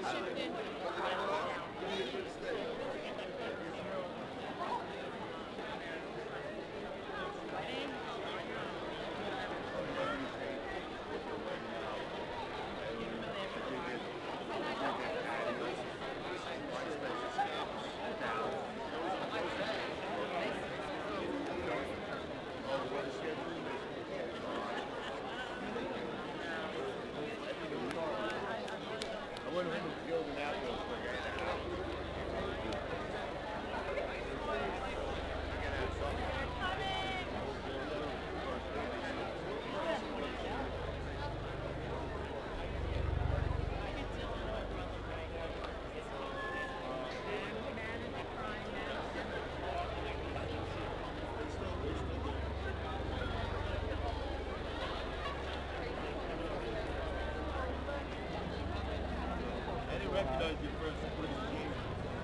Recognize you first and put his game.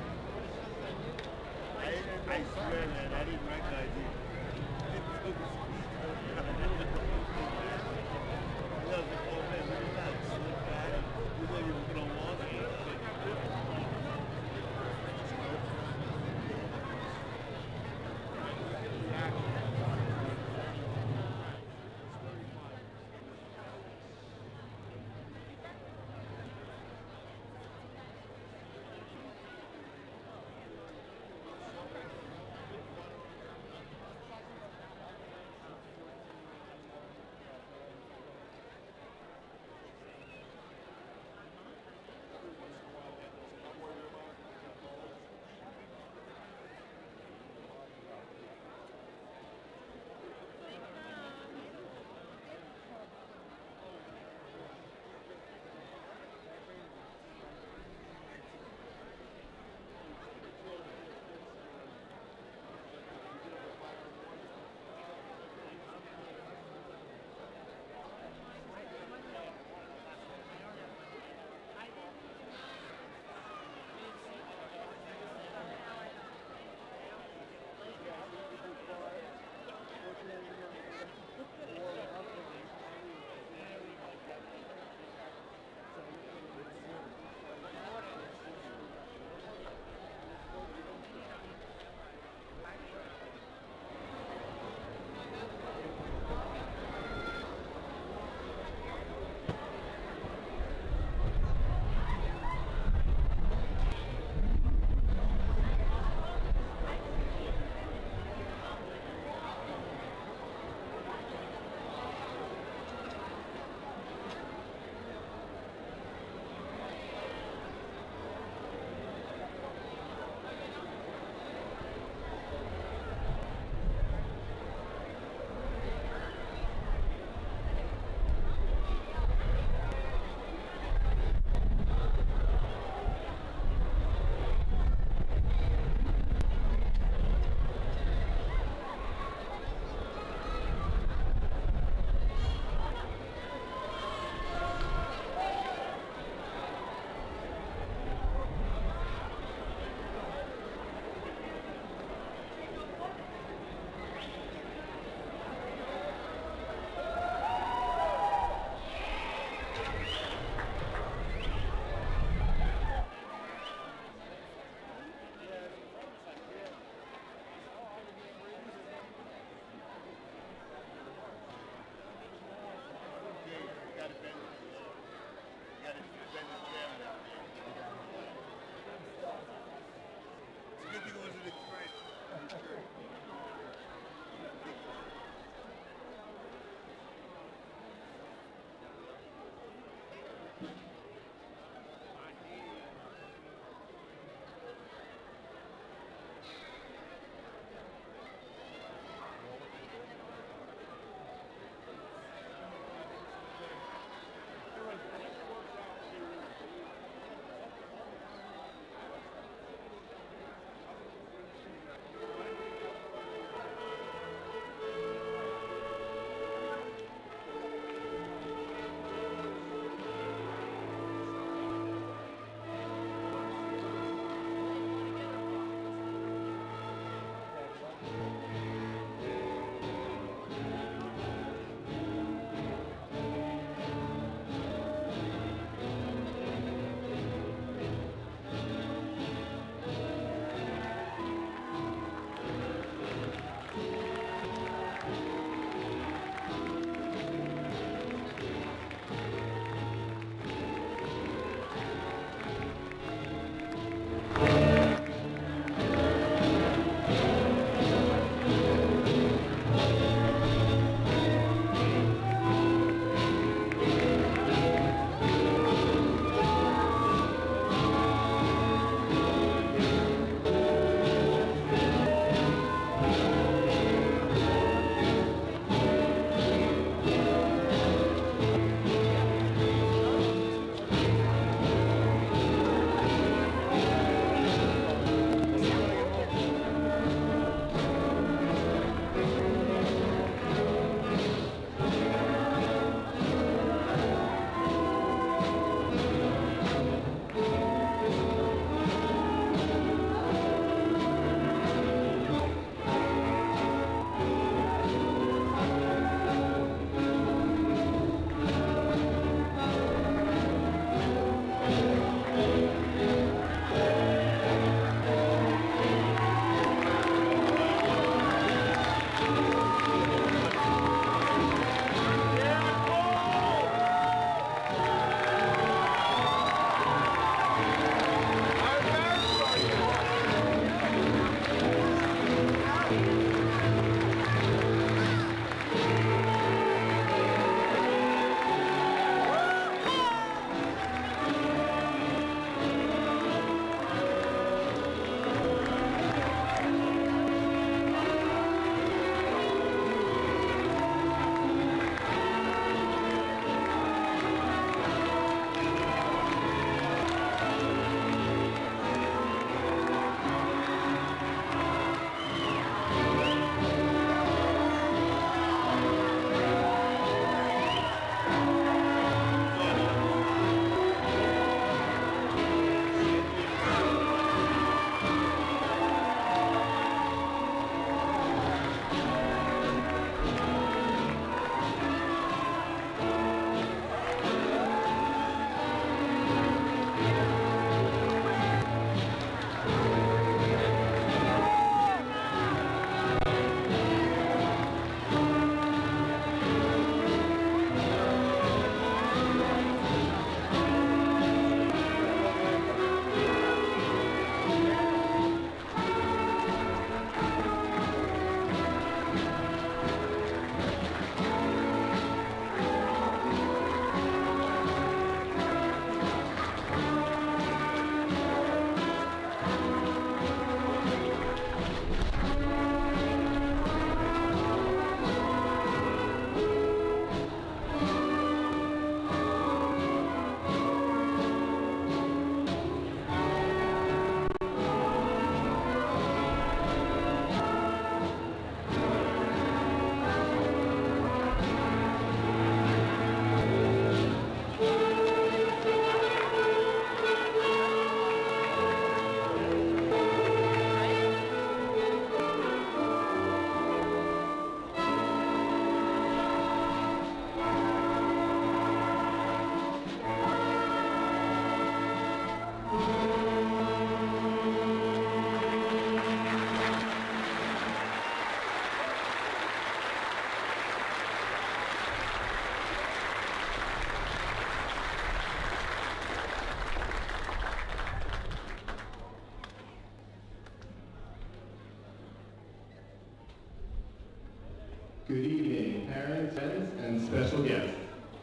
I swear, man, I didn't recognize you. I was like, oh man, look at that slick guy. He's like, you're gonna walk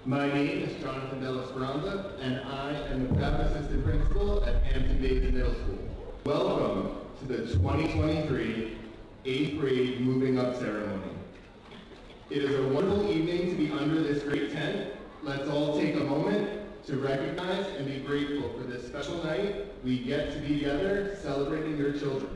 My name is Jonathan Della Speranza, and I am the proud assistant principal at Hampton Middle School. Welcome to the 2023 8th grade Moving Up ceremony. It is a wonderful evening to be under this great tent. Let's all take a moment to recognize and be grateful for this special night we get to be together celebrating your children.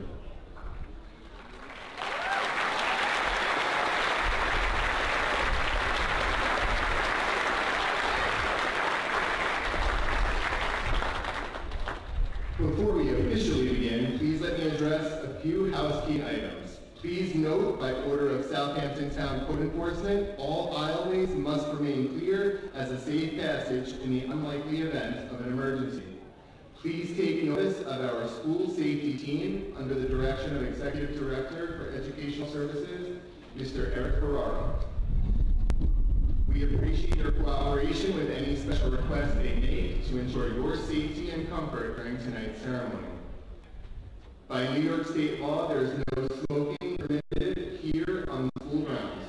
Before we officially begin, please let me address a few housekeeping items. Please note, by order of Southampton Town Code Enforcement, all aisleways must remain clear as a safe passage in the unlikely event of an emergency. Please take notice of our school safety team under the direction of Executive Director for Educational Services, Mr. Eric Ferraro. We appreciate your cooperation with any special requests they make to ensure your safety and comfort during tonight's ceremony. By New York State law, there is no smoking permitted here on the school grounds.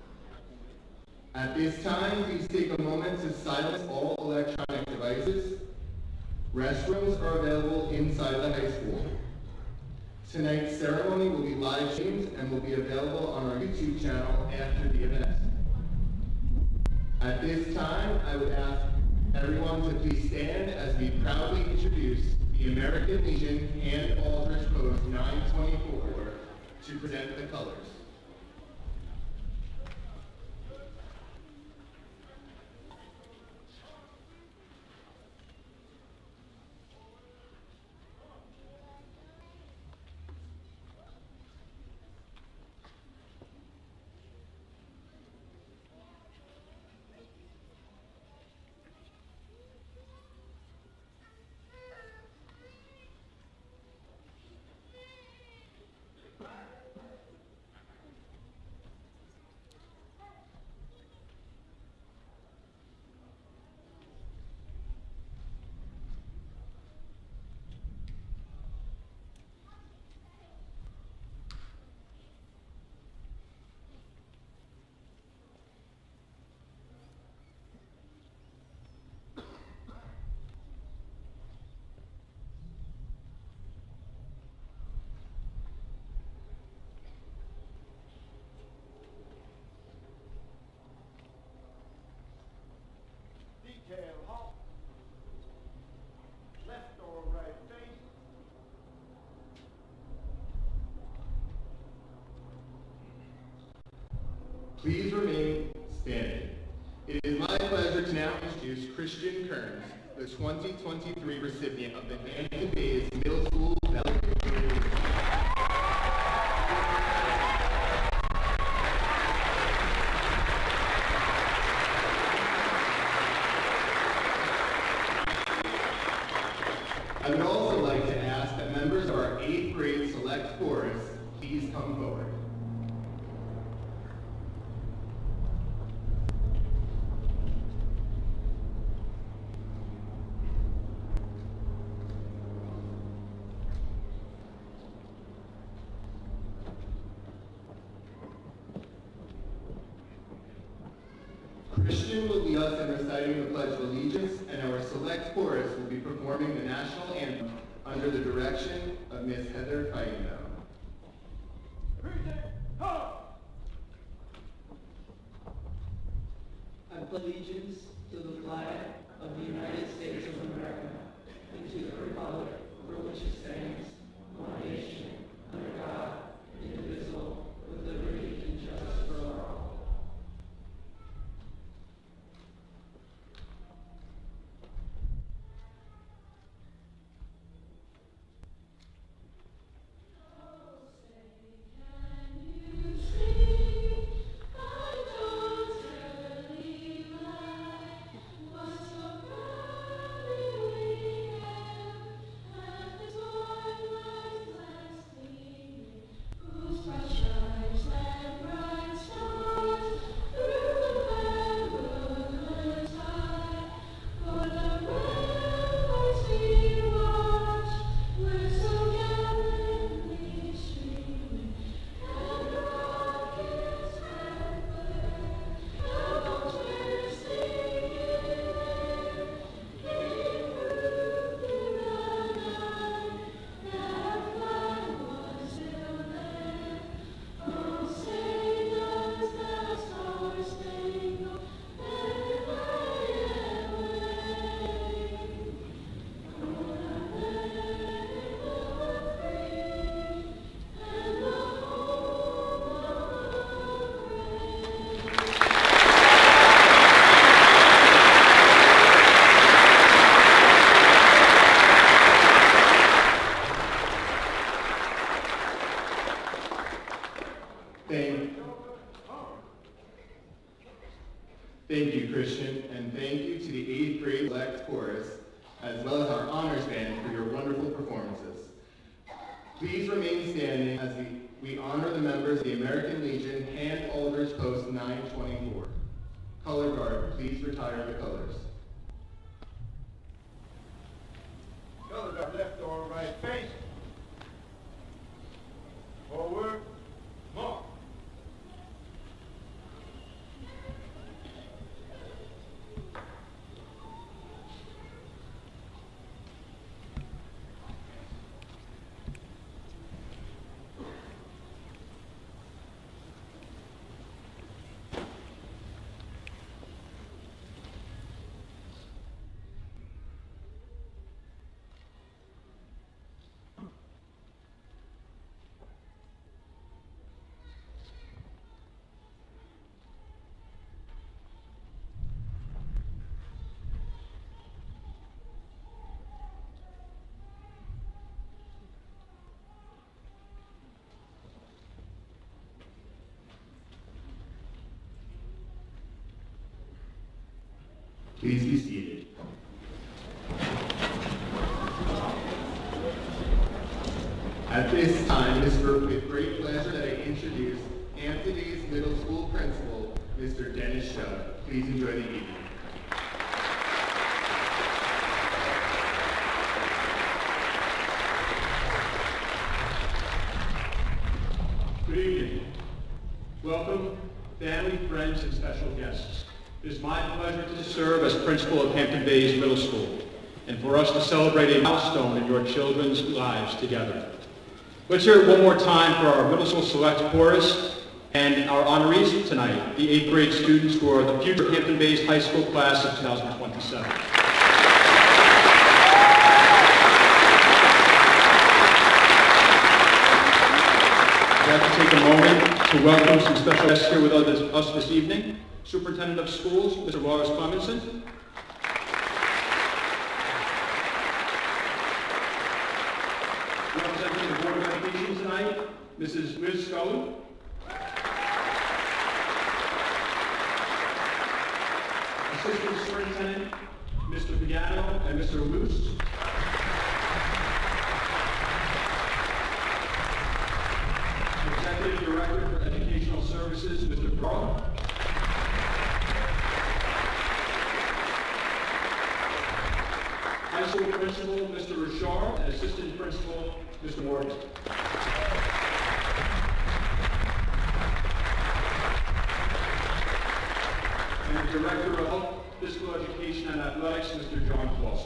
At this time, please take a moment to silence all electronic devices. Restrooms are available inside the high school. Tonight's ceremony will be live streamed and will be available on our YouTube channel after the event. At this time, I would ask everyone to please stand as we proudly introduce the American Legion Hand Aldrich Post 924 to present the colors. Detail halt. Left or right face. Please remain standing. It is my pleasure to now introduce Christian Kearns, the 2023 recipient of the Hampton Bays Middle School Valedictorian. I would also like to ask that members of our 8th grade select chorus please come forward. Christian will lead us in reciting the Pledge of Allegiance, and our select chorus will be performing the national anthem under the direction of Miss Heather Feigenbaum. I pledge allegiance to the flag of the United States of America and to the republic for which it stands, one nation, under God, indivisible, with liberty and justice for all. Can you see? I don't really like grade select chorus, as well as our honors band for your wonderful performances. Please remain standing as we honor the members of the American Legion Hand Aldrich Post 924. Color guard, please retire the colors. Color guard, left or right face. Forward, mark. Please be seated. At this time, it is with great pleasure that I introduce Hampton Middle School Principal, Mr. Dennis Shove. Please enjoy the evening. Good evening. Welcome, family, friends, and special guests. It is my pleasure to serve as principal of Hampton Bays Middle School, and for us to celebrate a milestone in your children's lives together. Let's hear it one more time for our middle school select chorus and our honorees tonight, the 8th grade students who are the future Hampton Bays High School class of 2027. I'd like to take a moment to welcome some special guests here with us this evening. Superintendent of Schools, Mr. Lawrence Clemenson. Representing the Board of Education tonight, Mrs. Liz Scully. Assistant Superintendent, Mr. Pagano and Mr. Luce. Executive Director for Educational Services, Mr. Braun. High School Principal, Mr. Richard, and Assistant Principal, Mr. Morgan. And the Director of Health, Physical Education and Athletics, Mr. John Foster.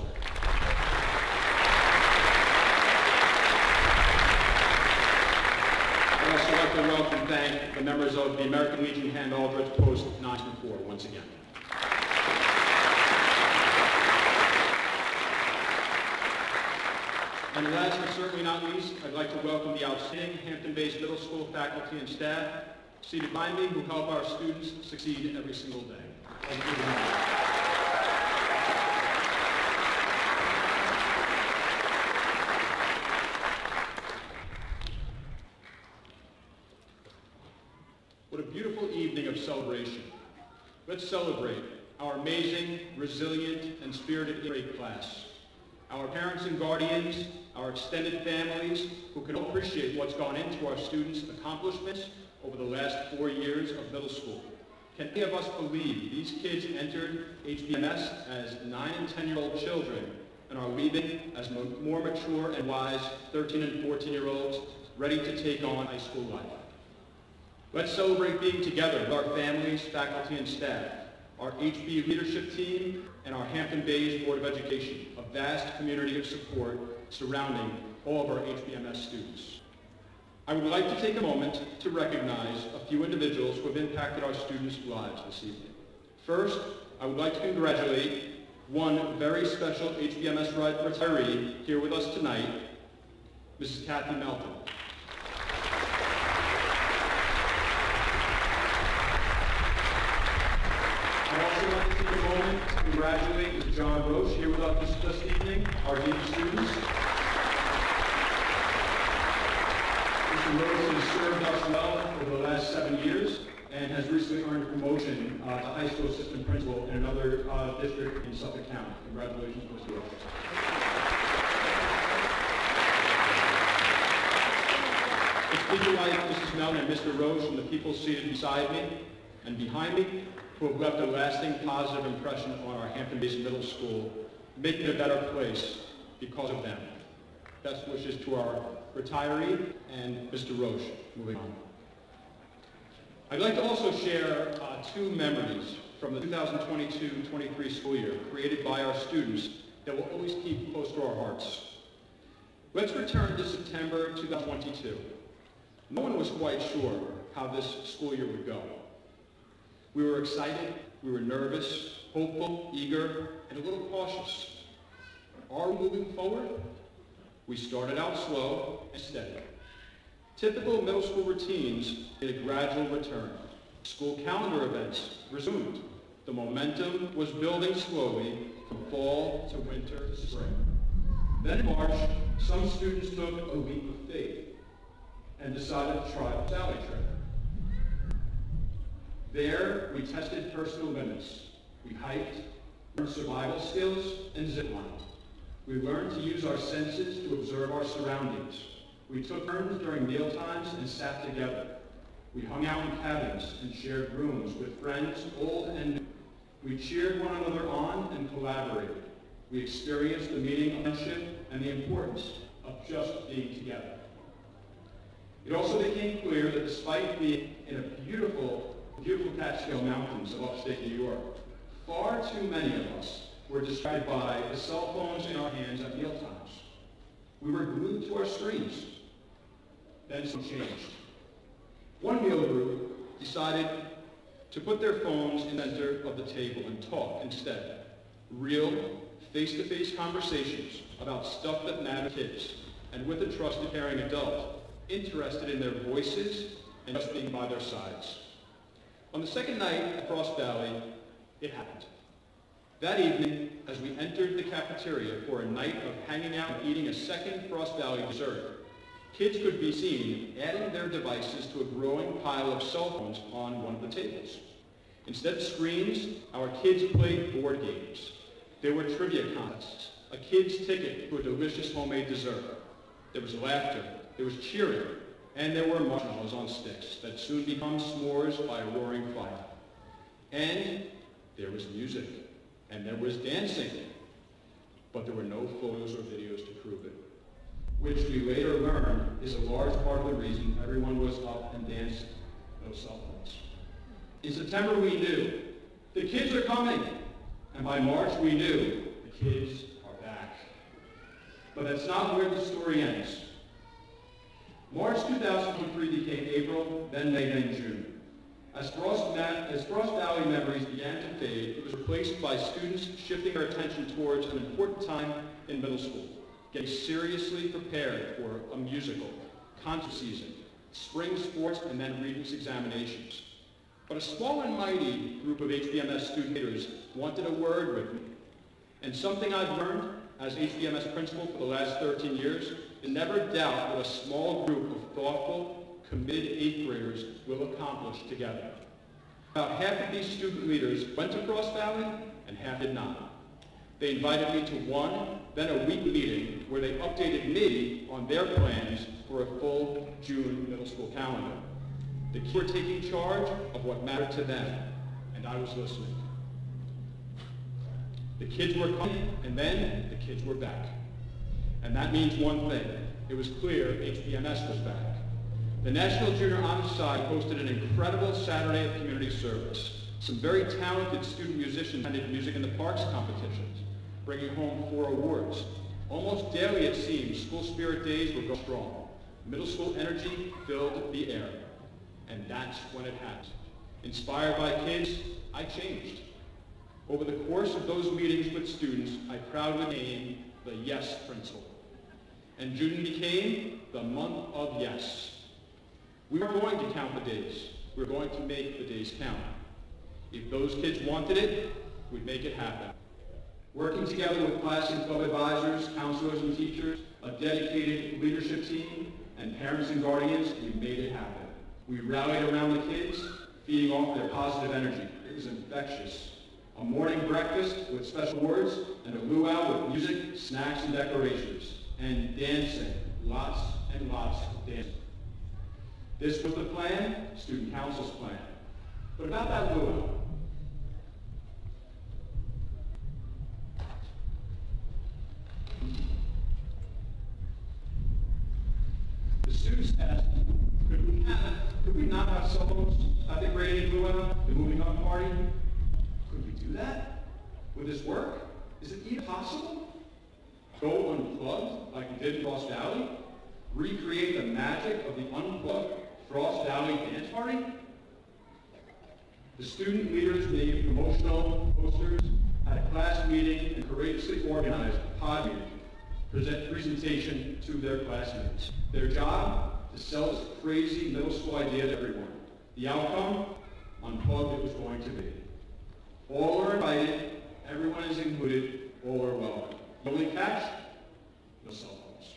I'd also like to welcome and thank the members of the American Legion Hand Aldrich Post 924 once again. And last but certainly not least, I'd like to welcome the outstanding Hampton Bays Middle School faculty and staff seated by me who help our students succeed every single day. Thank you very much. What a beautiful evening of celebration. Let's celebrate our amazing, resilient, and spirited grade class. Our parents and guardians, our extended families, who can appreciate what's gone into our students' accomplishments over the last 4 years of middle school. Can any of us believe these kids entered HBMS as 9 and 10-year-old children and are leaving as more mature and wise 13 and 14-year-olds ready to take on high school life? Let's celebrate being together with our families, faculty, and staff, our HB leadership team, and our Hampton Bays Board of Education, a vast community of support surrounding all of our HBMS students. I would like to take a moment to recognize a few individuals who have impacted our students' lives this evening. First, I would like to congratulate one very special HBMS retiree here with us tonight, Mrs. Kathy Melton. I'd also like to take a moment to congratulate Mr. John Roche here with us this evening, our Dean of Students. Mr. Roche has served us well over the last 7 years, and has recently earned a promotion to high school assistant principal in another district in Suffolk County. Congratulations, Mr. Roach. It's people like Mrs. Melton and Mr. Roach and the people seated beside me and behind me who have left a lasting positive impression on our Hampton-based middle school, making it a better place because of them. Best wishes to our retiree and Mr. Roach. Moving on. I'd like to also share two memories from the 2022-23 school year created by our students that will always keep close to our hearts. Let's return to September 2022. No one was quite sure how this school year would go. We were excited, we were nervous, hopeful, eager, and a little cautious. Are we moving forward? We started out slow and steady. Typical middle school routines made a gradual return. School calendar events resumed. The momentum was building slowly from fall to winter to spring. Then in March, some students took a leap of faith and decided to try a Sally trip. There, we tested personal limits. We hiked, learned survival skills, and ziplined. We learned to use our senses to observe our surroundings. We took turns during meal times and sat together. We hung out in cabins and shared rooms with friends, old and new. We cheered one another on and collaborated. We experienced the meaning of friendship and the importance of just being together. It also became clear that despite being in a beautiful Catskill Mountains of upstate New York, far too many of us were distracted by the cell phones in our hands at mealtimes. We were glued to our screens. Then something changed. One meal group decided to put their phones in the center of the table and talk instead. Real, face-to-face conversations about stuff that mattered to kids, and with a trusted, caring adult, interested in their voices and just being by their sides. On the second night at Frost Valley, it happened. That evening, as we entered the cafeteria for a night of hanging out and eating a second Frost Valley dessert, kids could be seen adding their devices to a growing pile of cell phones on one of the tables. Instead of screens, our kids played board games. There were trivia contests, a kid's ticket to a delicious homemade dessert. There was laughter, there was cheering, and there were marshmallows on sticks that soon become s'mores by a roaring fire. And there was music, and there was dancing, but there were no photos or videos to prove it, which we later learned is a large part of the reason everyone was up and dancing. No cell phones. In September we knew the kids are coming, and by March we knew the kids are back. But that's not where the story ends. March 2023 became April, then May, then June. As Frost Valley memories began to fade, it was replaced by students shifting their attention towards an important time in middle school, getting seriously prepared for a musical, concert season, spring sports, and then Regents examinations. But a small and mighty group of HBMS student leaders wanted a word with me. And something I've learned as HBMS principal for the last 13 years is never doubt what a small group of thoughtful, committed 8th graders will accomplish together. About half of these student leaders went to Frost Valley and half did not. They invited me to one, then a week meeting where they updated me on their plans for a full June middle school calendar. The kids were taking charge of what mattered to them, and I was listening. The kids were coming, and then the kids were back. And that means one thing. It was clear HBMS was back. The National Junior Honor Society hosted an incredible Saturday of community service. Some very talented student musicians attended Music in the Parks competitions, bringing home 4 awards. Almost daily, it seemed, school spirit days were going strong. Middle school energy filled the air. And that's when it happened. Inspired by kids, I changed. Over the course of those meetings with students, I proudly became the Yes Principal. And June became the month of yes. We weren't going to count the days. We were going to make the days count. If those kids wanted it, we'd make it happen. Working together with class and club advisors, counselors and teachers, a dedicated leadership team, and parents and guardians, we made it happen. We rallied around the kids, feeding off their positive energy. It was infectious. A morning breakfast with special words and a luau with music, snacks, and decorations. And dancing, lots and lots of dancing. This was the plan, student council's plan. But about that luau. The students asked, could we not have solos at the grading luau, the moving up party? Could we do that? Would this work? Is it even possible? Go unplugged like we did in Frost Valley? Recreate the magic of the unplugged Frost Valley dance party? The student leaders made promotional posters, had a class meeting, and courageously organized a pod meeting, presentation to their classmates. Their job? To sell this crazy middle school idea to everyone. The outcome? Unplugged it was going to be. All are invited, everyone is included, all are welcome. The only catch? No cell phones.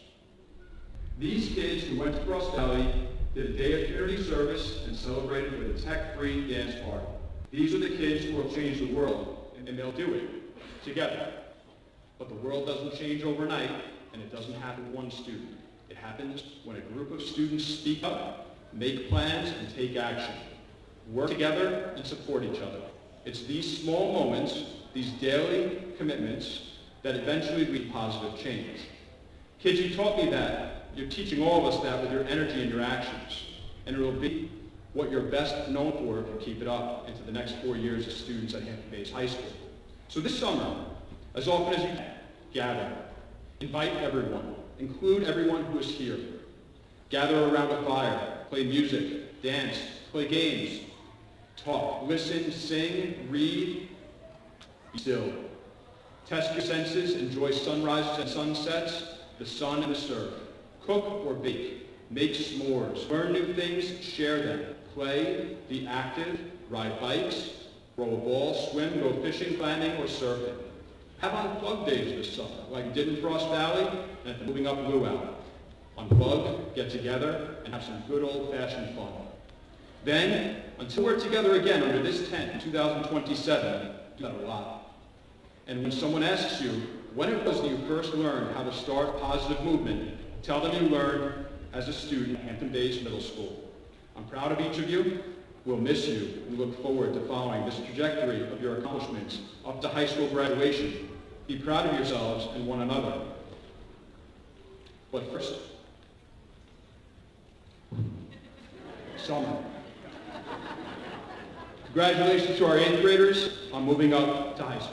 These kids who went to Frost Valley did a day of community service and celebrated with a tech-free dance party. These are the kids who will change the world, and they'll do it together. But the world doesn't change overnight, and it doesn't happen with one student. It happens when a group of students speak up, make plans, and take action. Work together and support each other. It's these small moments, these daily commitments, that eventually lead to positive change. Kids, you taught me that. You're teaching all of us that with your energy and your actions. And it will be what you're best known for if you keep it up into the next 4 years as students at Hampton Bays High School. So this summer, as often as you can, gather. Invite everyone. Include everyone who is here. Gather around a fire. Play music. Dance. Play games. Talk. Listen. Sing. Read. Be still. Test your senses. Enjoy sunrises and sunsets. The sun and the surf. Cook or bake. Make s'mores. Learn new things. Share them. Play. Be active. Ride bikes. Roll a ball. Swim. Go fishing, climbing, or surfing. Have unplugged days this summer, like we did in Frost Valley and at the Moving Up Luau. Unplug, get together, and have some good old-fashioned fun. Then, until we're together again under this tent in 2027, do that a lot. And when someone asks you, when it was that you first learned how to start positive movement, tell them you learned as a student at Hampton Bays Middle School. I'm proud of each of you. We'll miss you and look forward to following this trajectory of your accomplishments up to high school graduation. Be proud of yourselves and one another. But first, summer. Congratulations to our 8th graders on moving up to high school.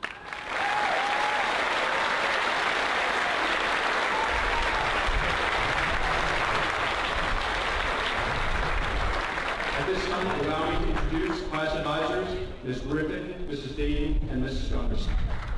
At this time, allow me to introduce class advisors, Ms. Griffin, Mrs. Dayton, and Mrs. Gunderson.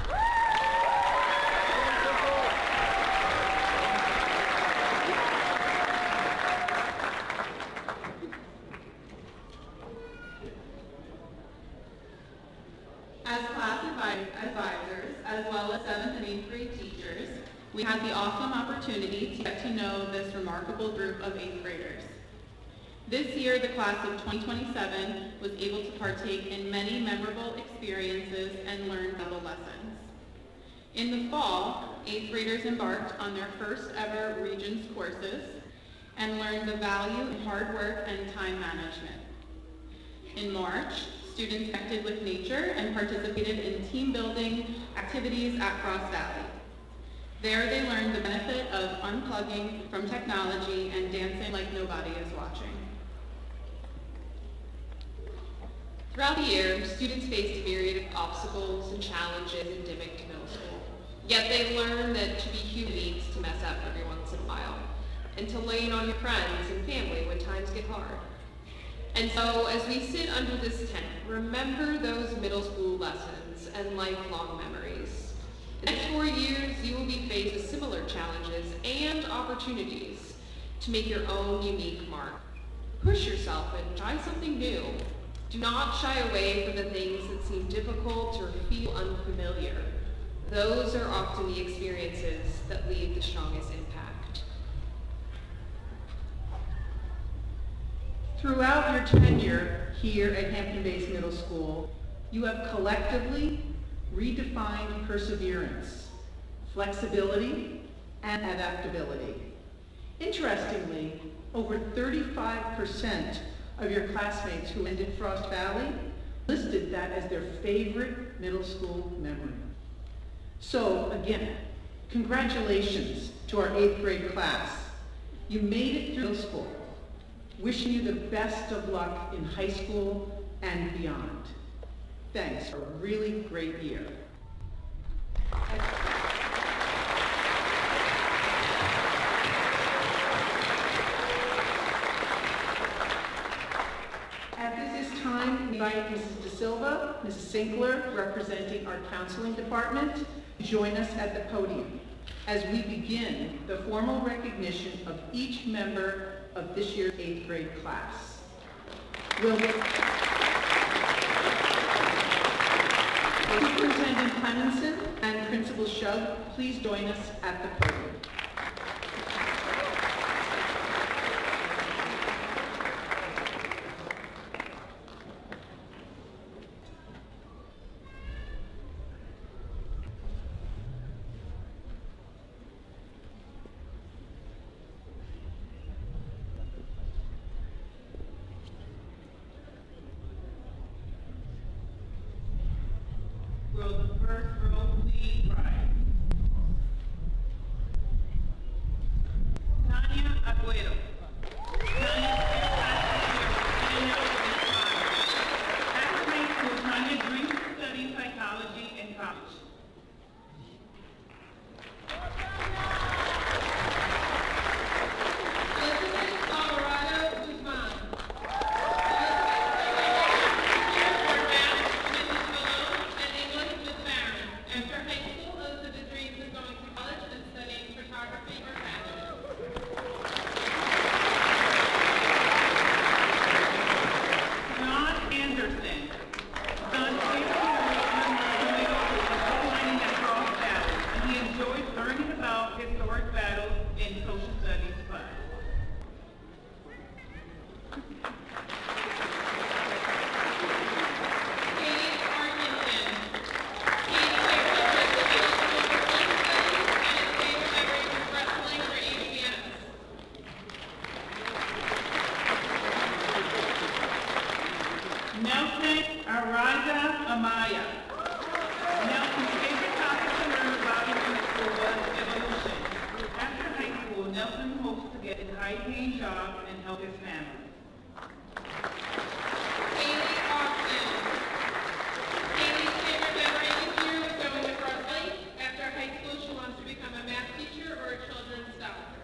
As class advisors, as well as 7th and 8th grade teachers, we had the awesome opportunity to get to know this remarkable group of 8th graders. This year, the class of 2027 was able to partake in many memorable experiences and learn valuable lessons. In the fall, 8th graders embarked on their first ever Regents courses and learned the value in hard work and time management. In March, students connected with nature and participated in team building activities at Frost Valley. There they learned the benefit of unplugging from technology and dancing like nobody is watching. Throughout the year, students faced a myriad of obstacles and challenges endemic to middle school. Yet they learned that to be human needs to mess up every once in a while, and to lean on your friends and family when times get hard. And so, as we sit under this tent, remember those middle school lessons and lifelong memories. The next 4 years, you will be faced with similar challenges and opportunities to make your own unique mark. Push yourself and try something new. Do not shy away from the things that seem difficult or feel unfamiliar. Those are often the experiences that leave the strongest impact. Throughout your tenure here at Hampton-based Middle School, you have collectively redefined perseverance, flexibility, and adaptability. Interestingly, over 35% of your classmates who ended Frost Valley listed that as their favorite middle school memory. So again, congratulations to our 8th grade class. You made it through middle school. Wishing you the best of luck in high school and beyond. Thanks for a really great year. At this time, we invite Mrs. De Silva, Mrs. Sinkler, representing our counseling department, to join us at the podium as we begin the formal recognition of each member of this year's 8th grade class. Will Superintendent Clemenson and Principal Shug please join us at the podium. Will the first row please rise? Tanya Aguero. Tanya after high school, Tanya dreams of studying psychology in college. Elizabeth Colorado Guzman. After high school, Elizabeth dreams of going to college and studying photography or fashion. John Anderson. John's favorite mining at Frost Valley, and he enjoys learning about historic battles in social studies class. Katie Arkinson. Katie wrestling for ABS. Nelson Araza Amaya. Nelson's favorite topic to learn about in high school was evolution. After high school, Nelson hopes to get a high-paying job and help his family. Haley Austin. Haley's favorite memory this year was going to Frost Lake. After high school, she wants to become a math teacher or a children's doctor.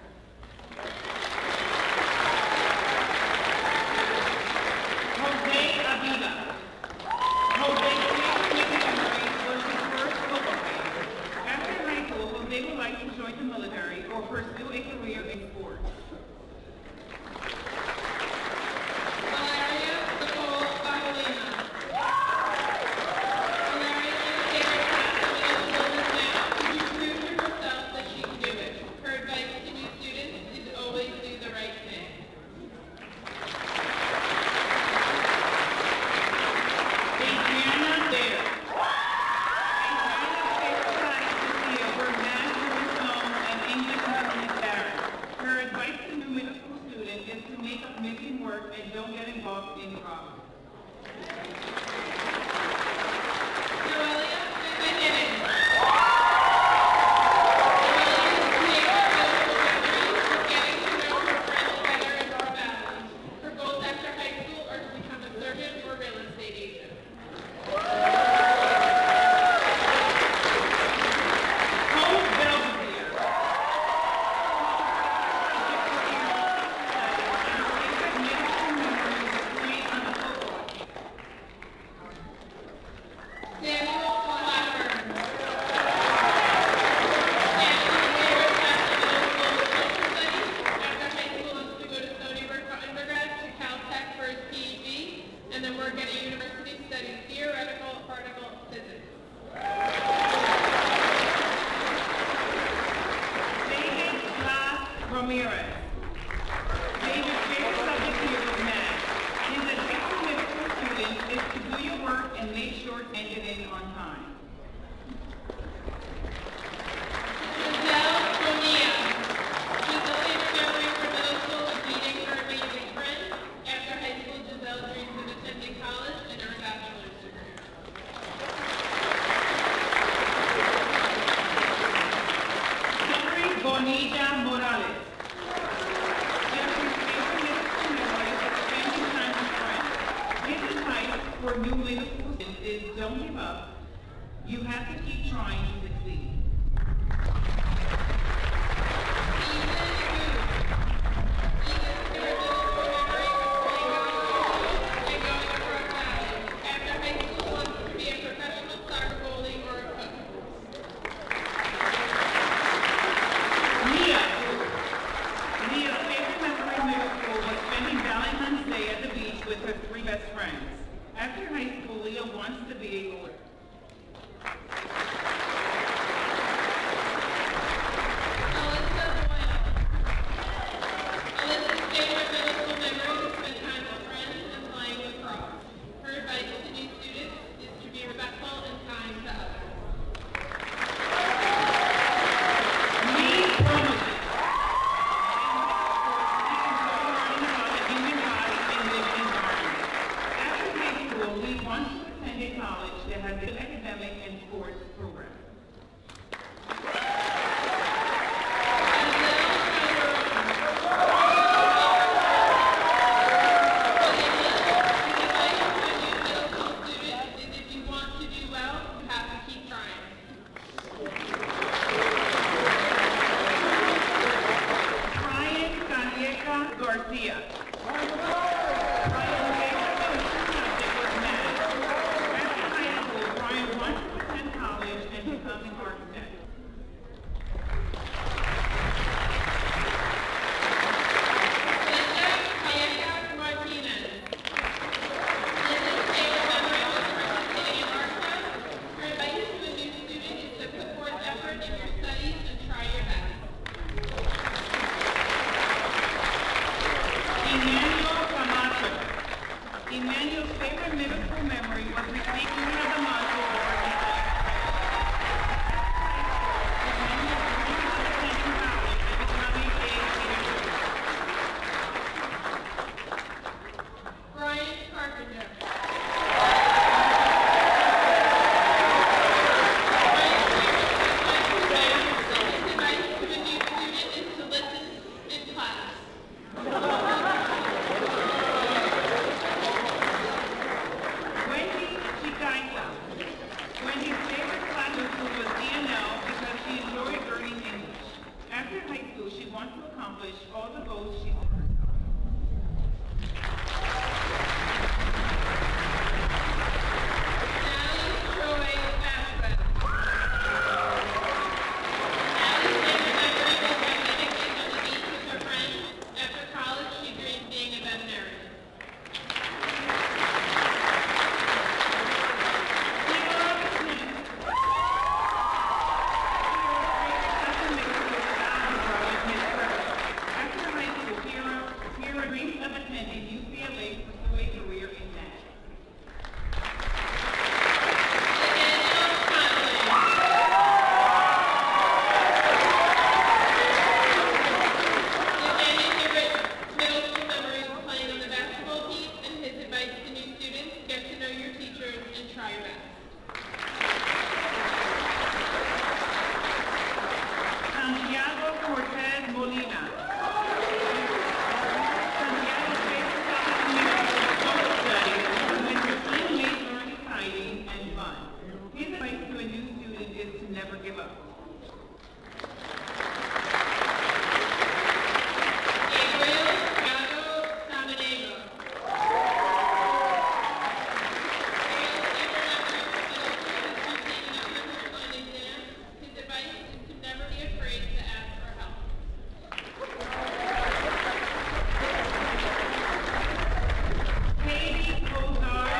Jose Aviva. Jose's favorite memory was his first football game. After high school, Jose would like to join the military or pursue a career in sports. Valeria Nicole Bajalina. Valeria's favorite class in middle school is math. She proved to herself that she can do it. Her advice to new students is always do the right thing. Adriana Baer. Adriana's favorite class this year were math, Jewish and English Miss Barrett. Her advice to Bonilla Morales. Jeffrey's favorite middle school memory is spending time with friends. His advice for new middle school students is don't give up. You have to keep trying to succeed. With her three best friends. After high school, Leah wants to be a lawyer. Alyssa's favorite middle school memory is spending time with friends and playing with frogs. Her advice to new students is to be respectful and kind to others. College that has an academic and sports program. If you want to do well, you have to keep trying. Brian Calleja Garcia. Brian wants to attend college and become an architect. Linda Calleja Martinez. Linda's favorite memory was participating in art club. Her advice to a new student is to put forth effort in your studies and try your best. Emmanuel Camacho. Emmanuel's favorite middle school memory was receiving one of the modules of architecture. Brian Carpenter. His advice to a new student is to listen in class. Wendy Chicaita. Wendy's favorite class in school was DNL because she enjoyed learning English. After high school, she wants to accomplish all the goals she set herself. Natalie Joy Vasquez. Natalie's favorite memory was reminiscing on the beach with her friends. After college, she dreamed of being a veterinarian. After high school, Kira dreams of attending UCLA to pursue a career in math. Nathaniel's favorite middle school memory was playing on the basketball team, and his advice to new students: get to know your teachers and try your best. Santiago Cortez Molina. Santiago's favorite topic in music was social studies, when her team made learning exciting and fun. His advice to a new student is to never give up. Gabriel Gago Samaniego. His advice is to never be afraid to ask for help. Katie Kozar.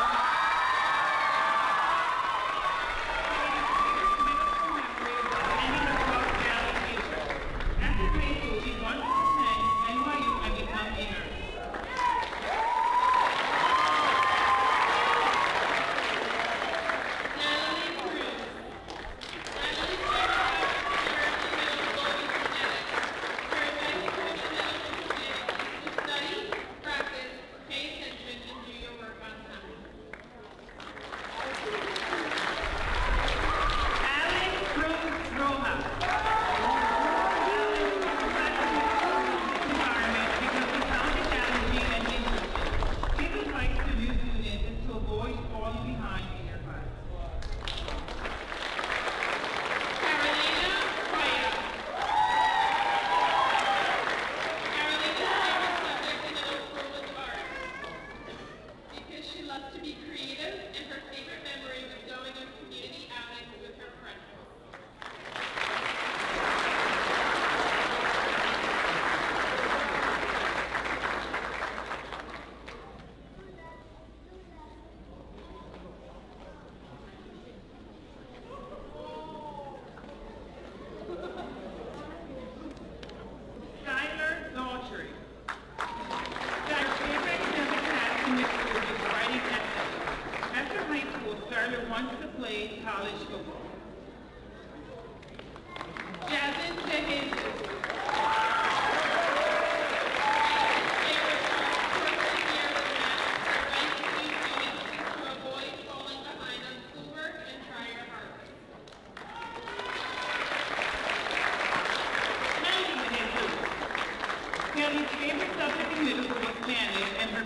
After high school, she wants to attend NYU and become a nurse. Natalie Cruz. Natalie's favorite subject in middle school was genetics. Her advice to a new middle school student is to study, practice, pay attention, and do your work on time. Alex Cruz Rojas.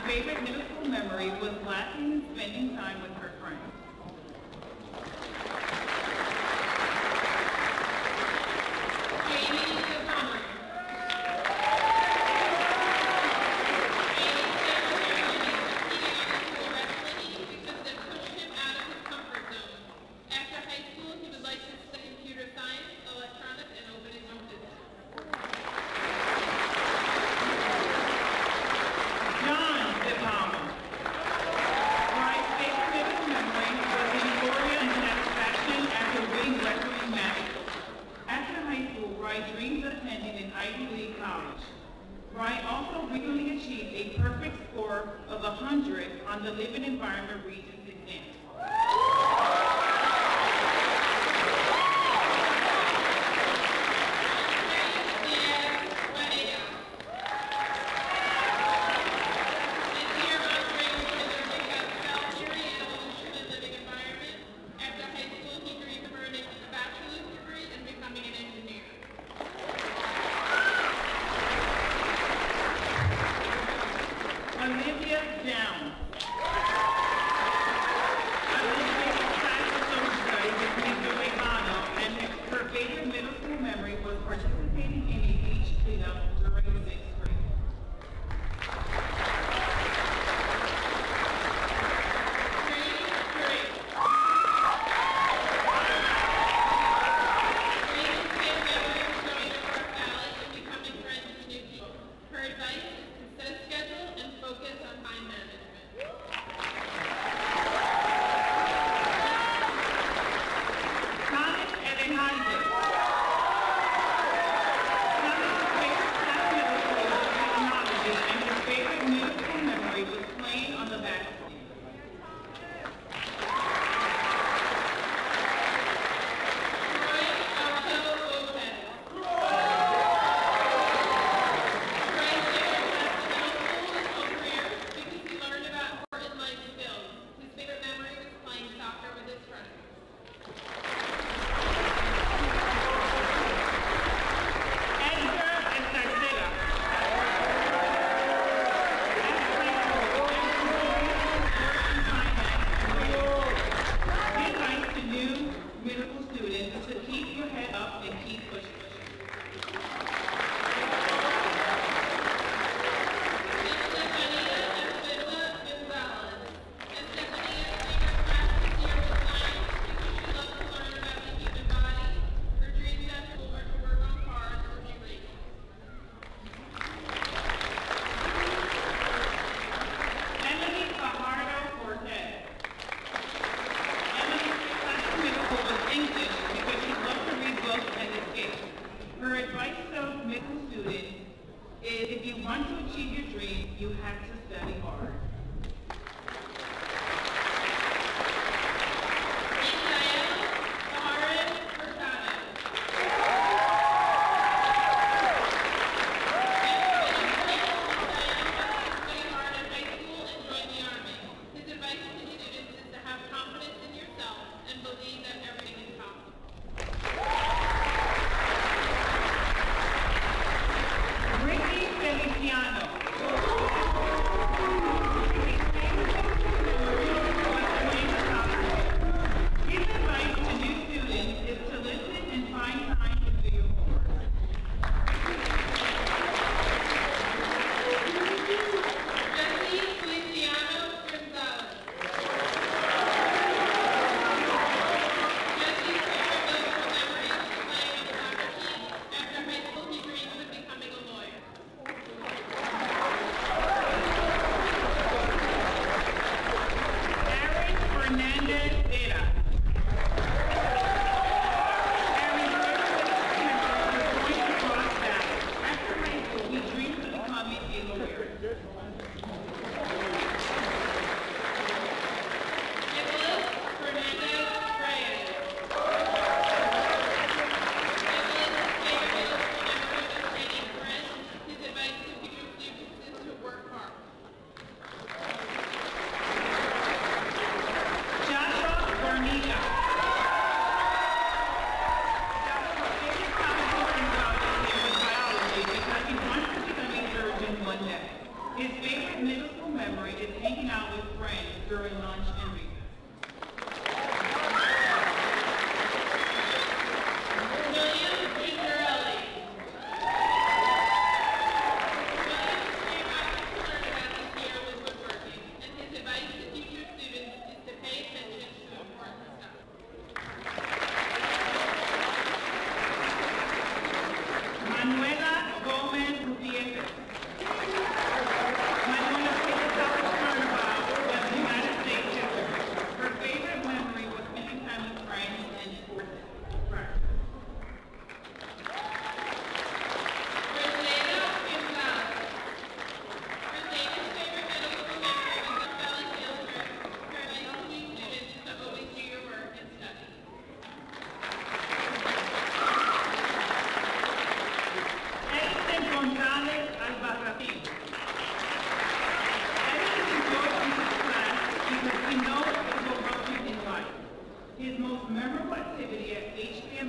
favorite middle school memory was laughing and spending time with her friends. Of 100 on the Living Environment Regents exam. Olivia Down.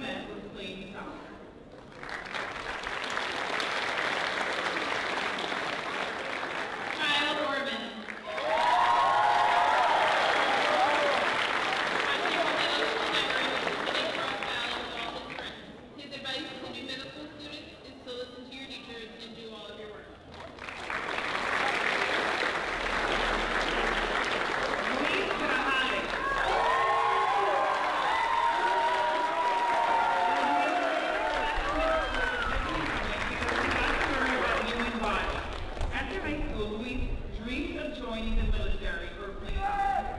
met was playing soccer. Kyle Orban. His advice to new middle school students is to listen to your teachers and do all of your work. Luis Grajales. After high school, Luis dreamed of joining the military or playing soccer.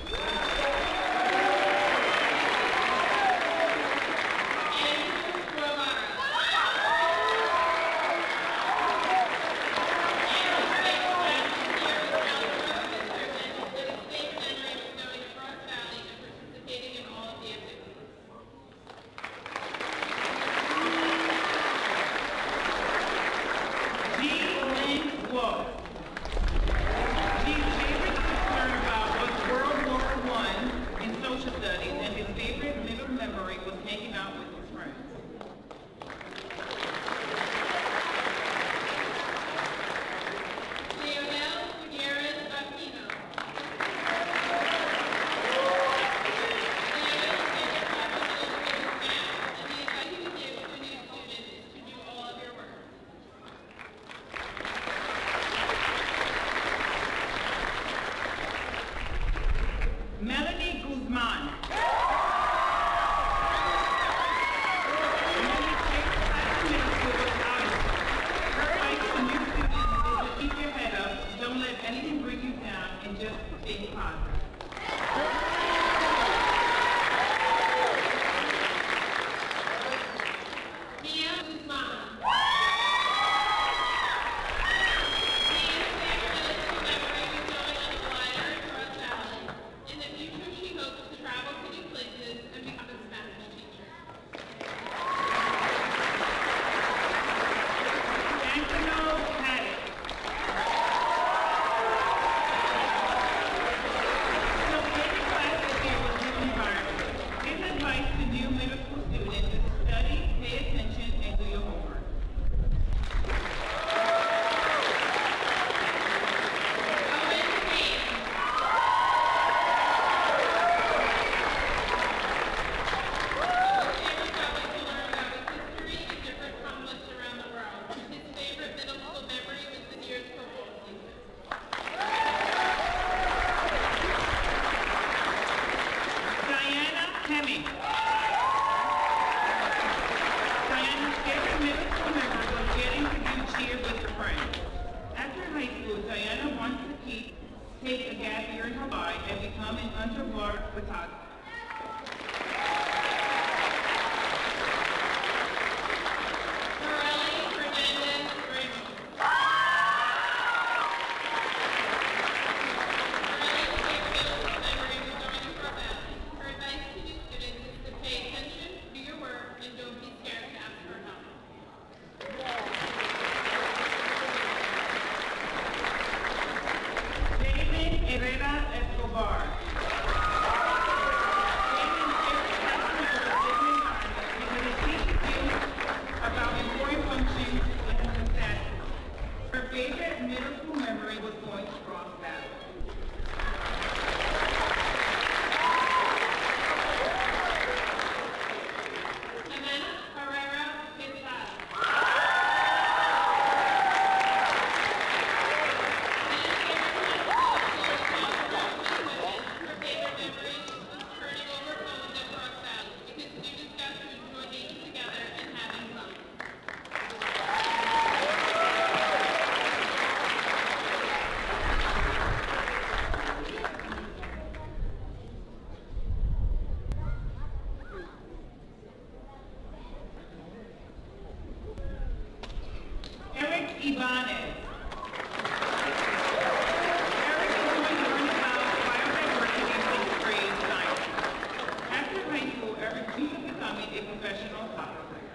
G's favorite concern about was World War I in social studies, and his favorite middle memory was hanging out with his friends. Leonel Gutierrez Aquino. Leonel's favorite topic is math, and the advice he would give to a new student is to do all of your work. Melanie Guzman. Melanie's favorite class in middle school was algebra. Her advice to new students is to keep your head up, don't let anything bring you down, and just stay positive. Mia Guzman. Mia's favorite middle school memory was going on a glider across valley. In the future, she hopes to travel to new places and become a Spanish teacher. Angelo Haddock. So favorite class this year was new environment. His advice to new middle school students is to study, pay attention, and do your homework. Owen Payne. Owen's favorite topic to learn about was history and different conflicts around the world. His favorite middle school memory was this year's football season. Diana Hemming. Diana's favorite middle school memory was getting to do cheer with her friends. After high school, Diana wants to take a gap year in Hawaii and become an underwater photographer. Morelli Hernandez Ramos. Morelli's favorite middle school memory was going to Fort Valley. Her advice to new students is to pay attention, do your work, and don't be scared to ask for help. David Herrera Escobar. David's favorite class member was living environment because it teaches you about important functions like society. Her favorite middle school memory was going to Cross Valley. Jimena Herrera Quezada. Her favorite memory was turning over phones at Rock Valley because students got to enjoy being together and having fun. Eric Ibanez. Eric is going to learn about biodiversity in 6th grade science. After high school, Eric dreams of becoming a professional soccer player.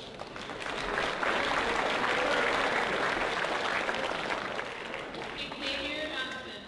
Xavier Johnson.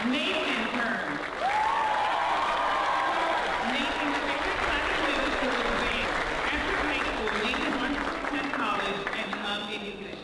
Nathan turn. Nathan's favorite class of middle school was band. After high school, Nathan wanted to attend college and become a musician.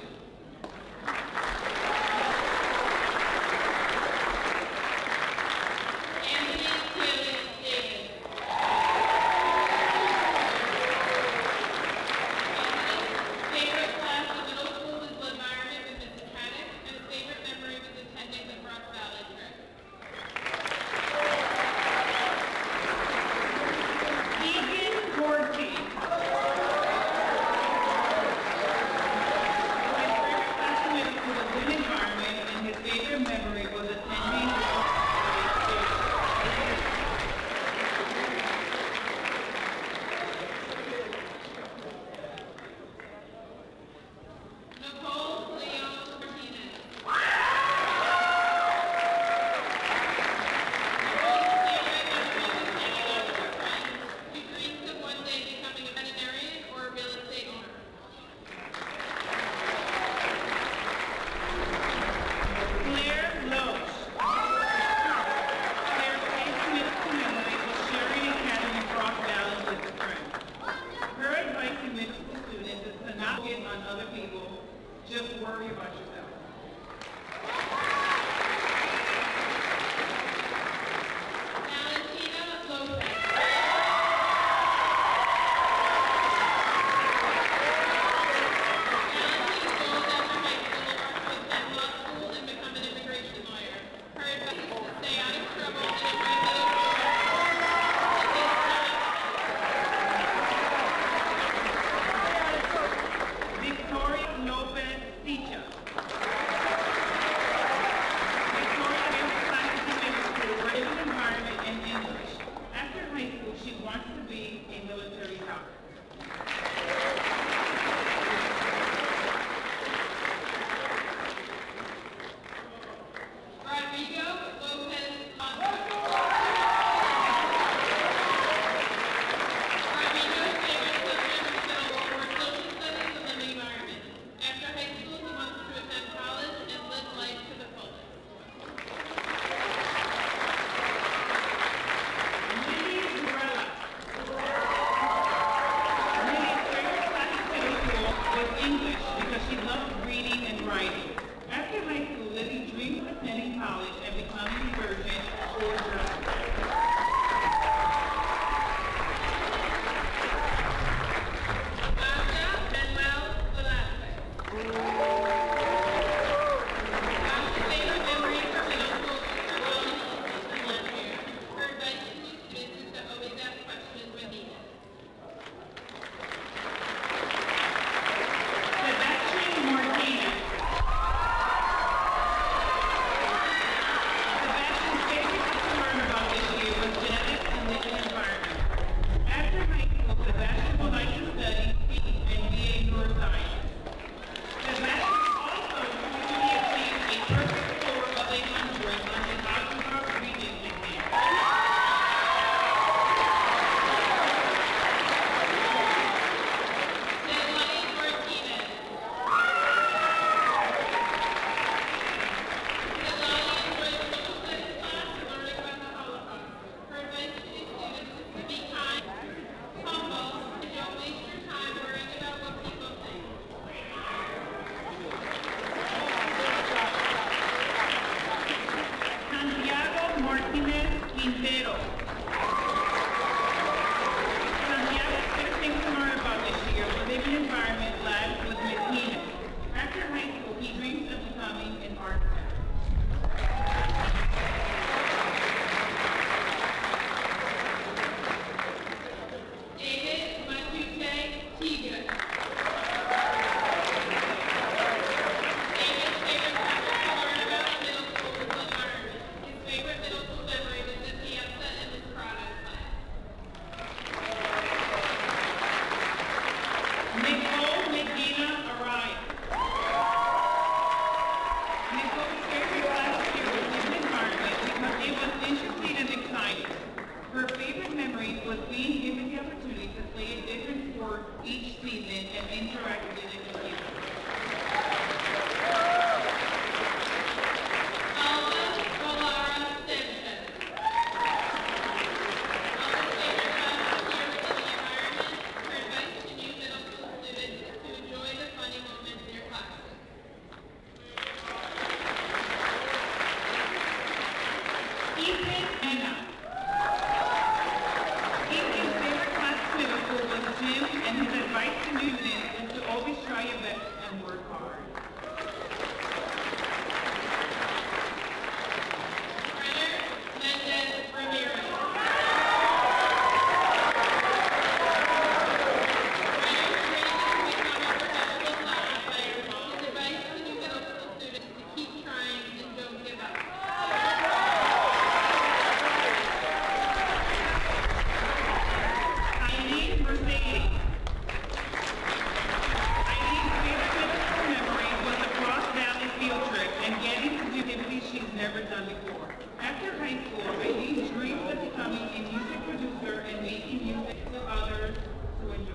never done before. After high school, I dreamed of becoming a music producer and making music for others to enjoy.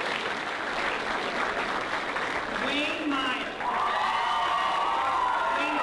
Wayne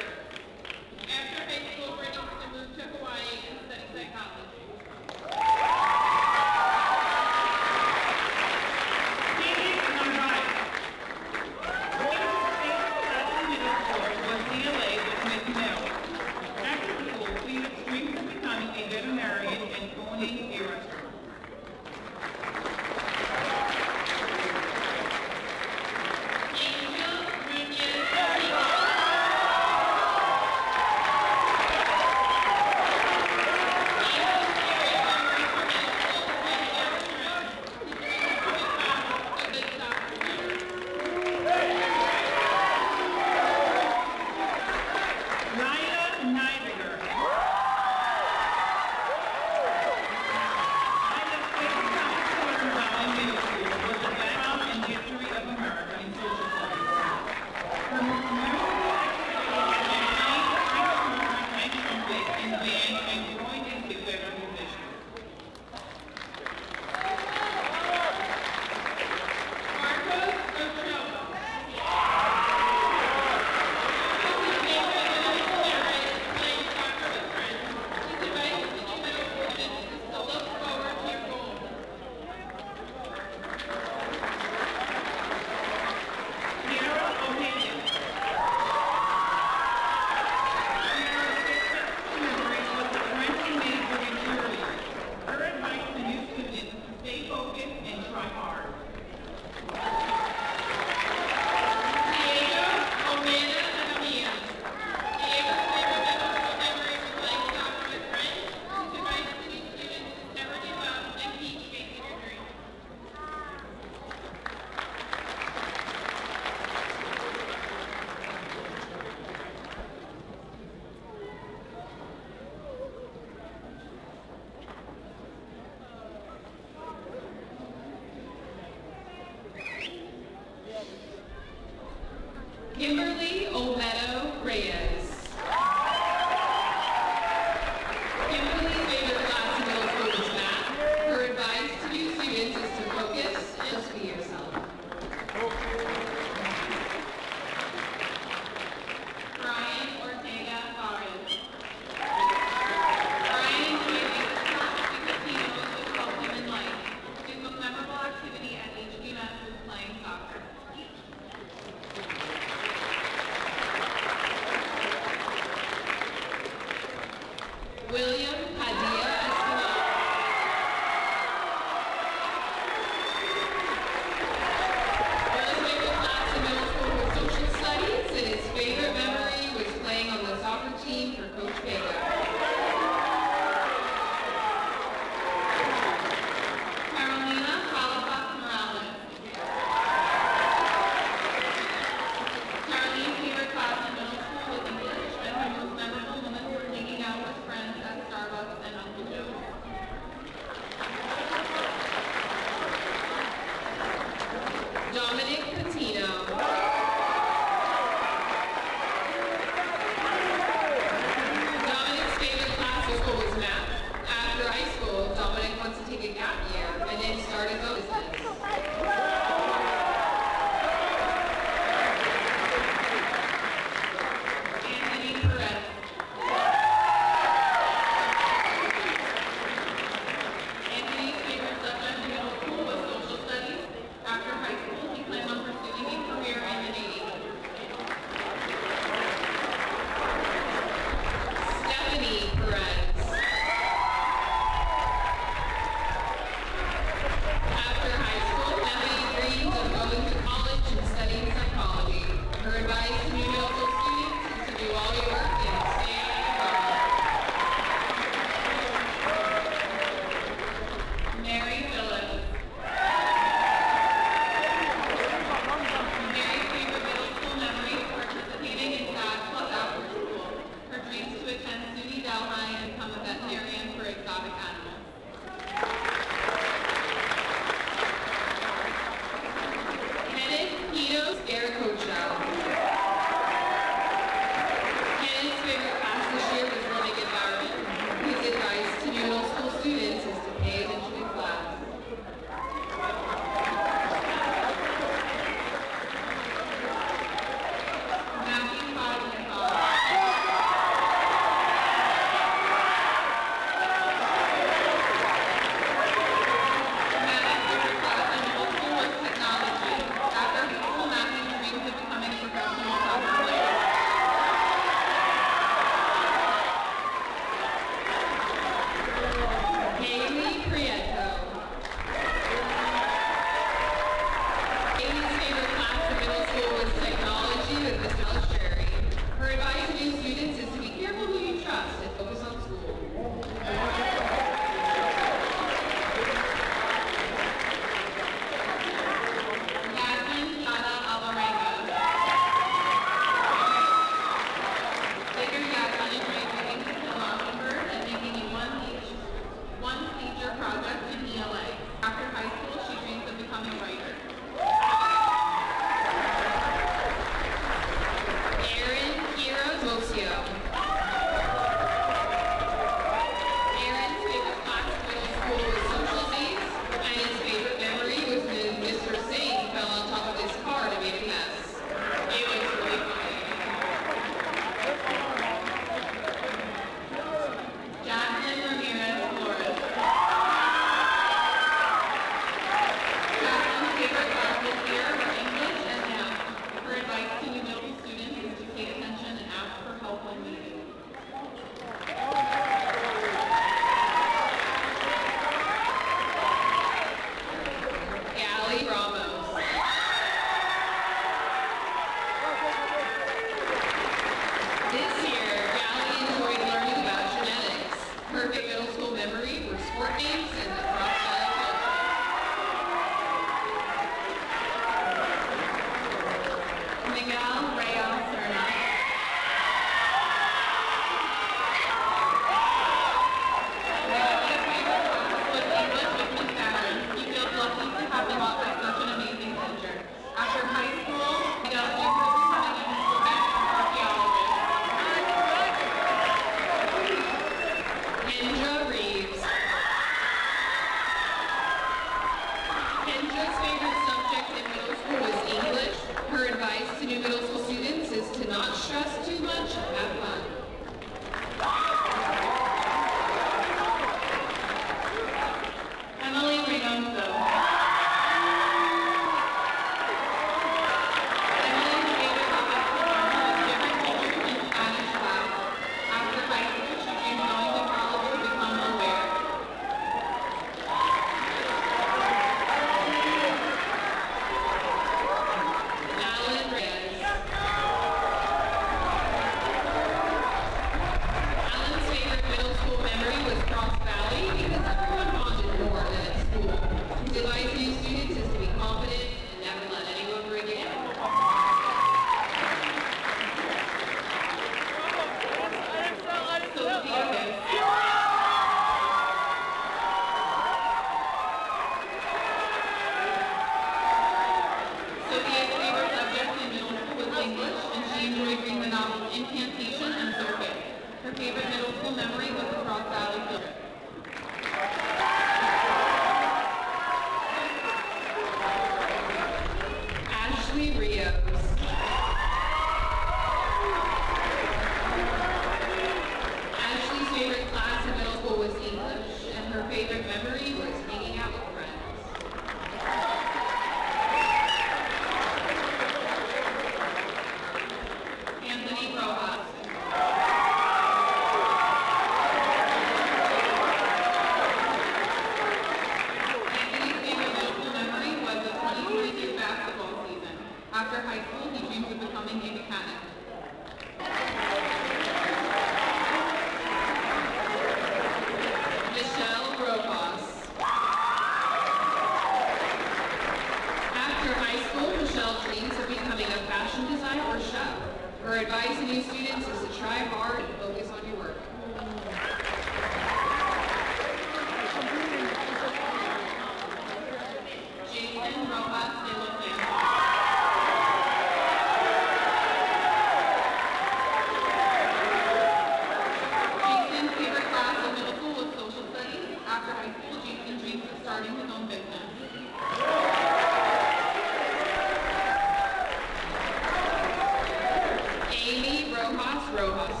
Rojas.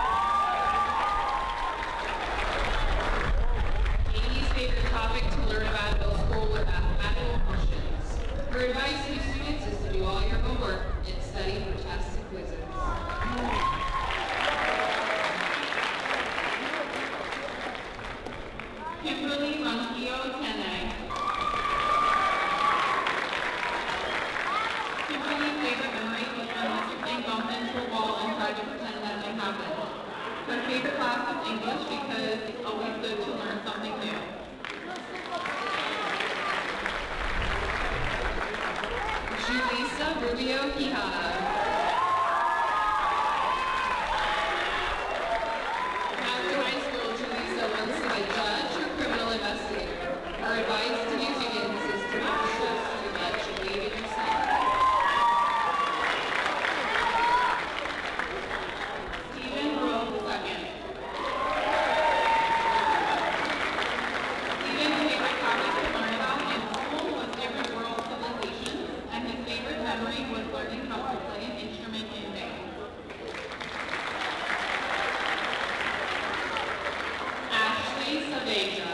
Amy's favorite topic to learn about in middle school was mathematical functions. Her advice to students is to do all your homework and study for tests and quizzes. Kimberly Ronquillo Tene. Kimberly's favorite memory was when Mr. King bumped into a wall and tried to pretend that didn't happen. Her favorite class was English because it's always good to learn something new. Julissa Rubio Quijada. After high school, Julissa wants to be a judge or criminal investigator. Her advice to new students is to not stress too much and believe in yourself. Stephen Rose II. Stephen's favorite topic to learn about in school was different world civilizations, and his favorite memory was learning how to play an instrument in band. Ashley Saveja.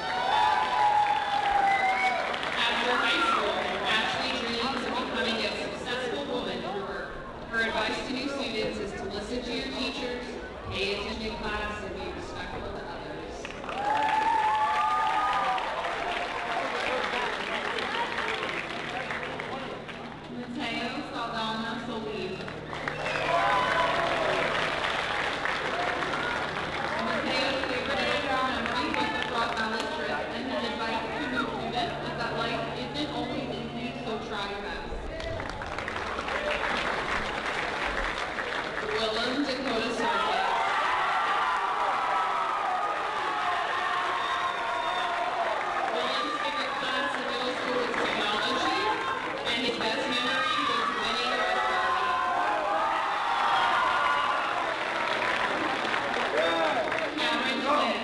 After high school, Ashley dreams of becoming a successful woman through work. Her advice to new students is to listen to your teachers, pay attention in class, and be respectful to others. Mateo Saldana Solis. Mateo's favorite literature memory was the Frog Valley trip, and his advice to new students is that life isn't always easy, so try your best. Willem Dakota Sarkis. William's favorite class in middle school was technology, and his best memory was winning a Cameron Schmidt.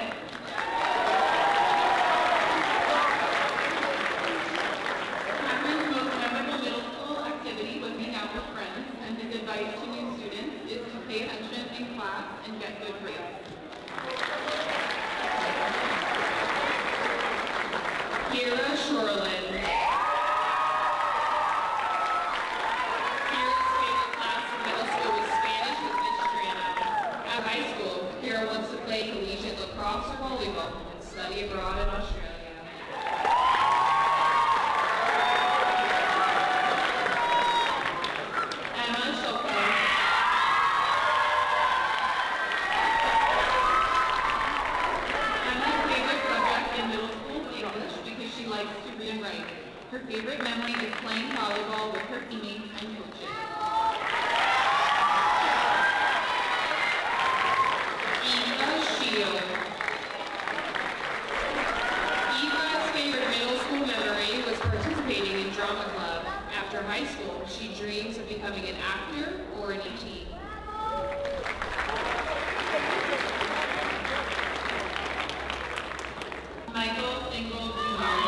Cameron's most memorable middle school activity was being out with friends, and his advice to new students is to pay attention in class and get good grades. Kira Shoreland. Kira's favorite class in middle school was Spanish with Miss Trano. At high school, Kira wants to play collegiate lacrosse or volleyball and study abroad in Australia. Emma Shoko. Emma's favorite subject in middle school is English because she likes to read and write. Her favorite memory is playing volleyball with her teammates and coaches. Eva Shield. Eva's favorite middle school memory was participating in drama club. After high school, she dreams of becoming an actor or an ET. Michael Single Jr.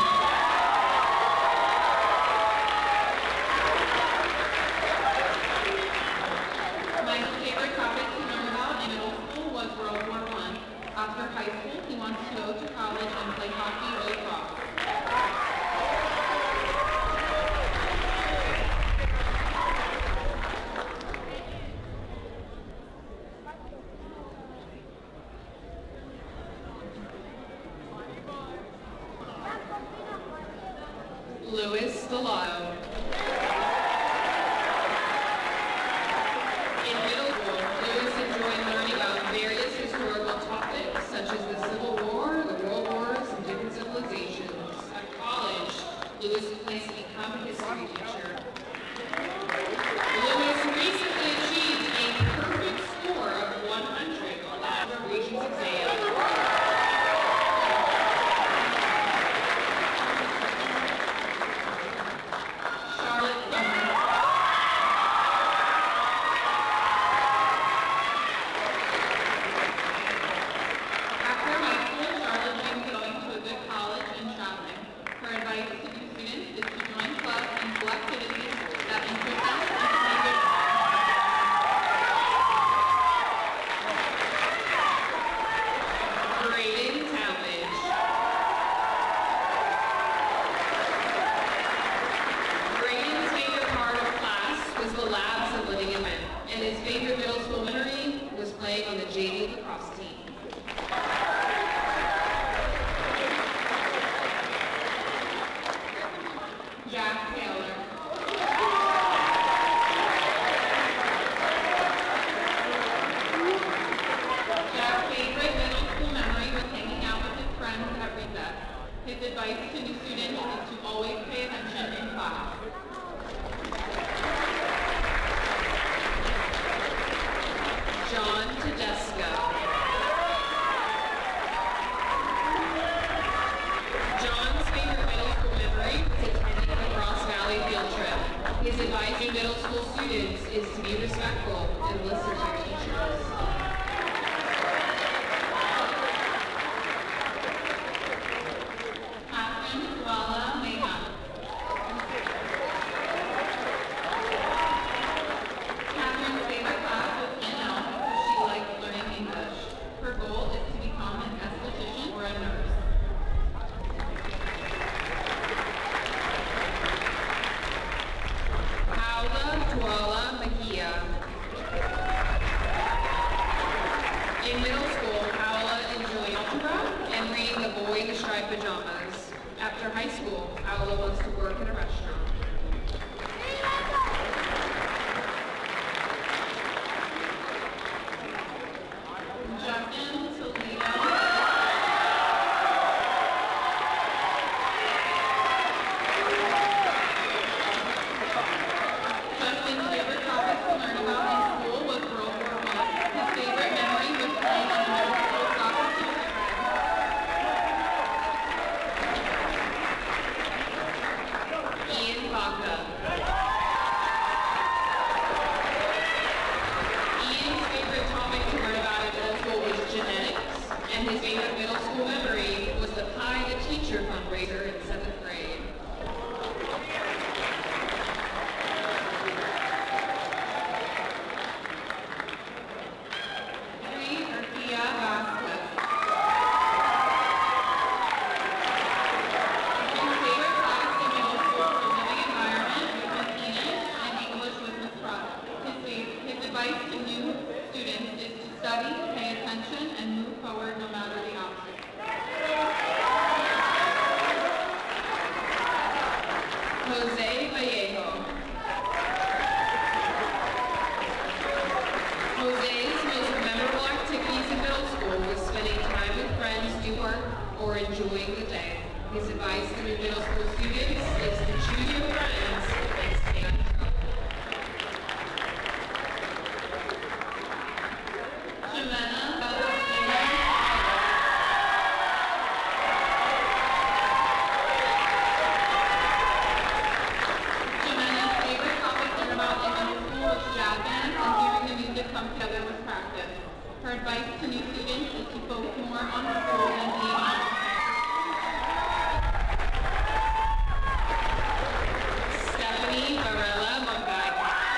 Michael's favorite topic to learn about in middle school was World War I. After high school, he wants to go to college and play hockey or lacrosse. Louis Stellato. In middle school, Louis enjoyed learning about various historical topics such as the Civil War, the World Wars, and different civilizations. At college, Louis plans to become a history teacher. Louis recently achieved a perfect score of 100 on the Algebra Regents exam. play on the JV lacrosse team. Jack Taylor. Jack's favorite middle school memory was hanging out with his friends at recess. His advice to new students is to always pay attention in class. John Tedesco. John's favorite middle school memory was attending the Ross Valley field trip. His advice to middle school students is to be respectful and listen to your teachers. In middle school, Paola enjoyed algebra and reading The Boy in the Striped Pajamas. After high school, Paola wants to work in a restaurant. Justin Toledo. Justin's favorite topic to learn about in school was World War I. His favorite memory was playing on the middle school soccer team with friends. Ian Baca. Ian's favorite topic to learn about in middle school was genetics, and his favorite middle school memory was the Pie the Teacher fundraiser in 7th grade. Jose Vallejo. Jose's most memorable activities in middle school was spending time with friends, do work, or enjoying the day. His advice to new middle school students is to choose your friends and stay on track. Jimena Valentino. Jimena's favorite topic to learn about in middle school was jazz band, and hearing the music come together was practice. Her advice to new students is to focus more on school than being on Stephanie Varela Mongai.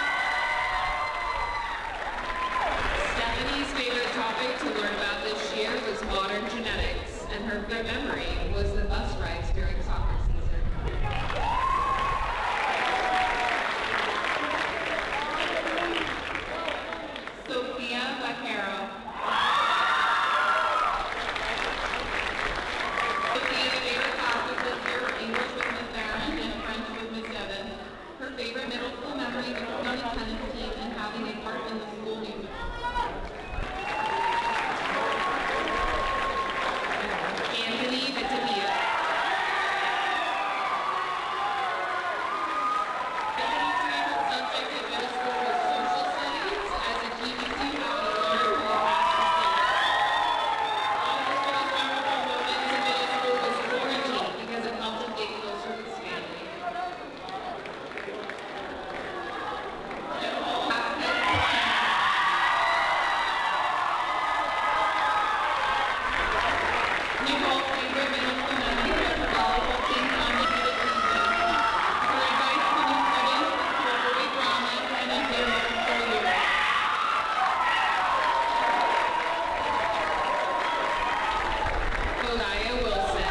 Stephanie's favorite topic to learn about this year was modern genetics, and her favorite memory was the bus rides during soccer season. Sophia Vaquero. Sophia's favorite classes this year were English with Miss Barron and French with Miss Evans. Her favorite middle school memory was on the tennis team and having a part in the school musical. Anthony Vitavia. Anthony's favorite subject in middle school was social studies, as a GBC how to learn from the past mistakes. One of his most memorable moments in middle school was quarantine because it helped him get closer with his family. Nicole Haskins. Nicole's favorite middle school memory was the volleyball team undefeated season. Her advice to new students is to avoid dramas and enjoy middle school years. Olaya Wilson.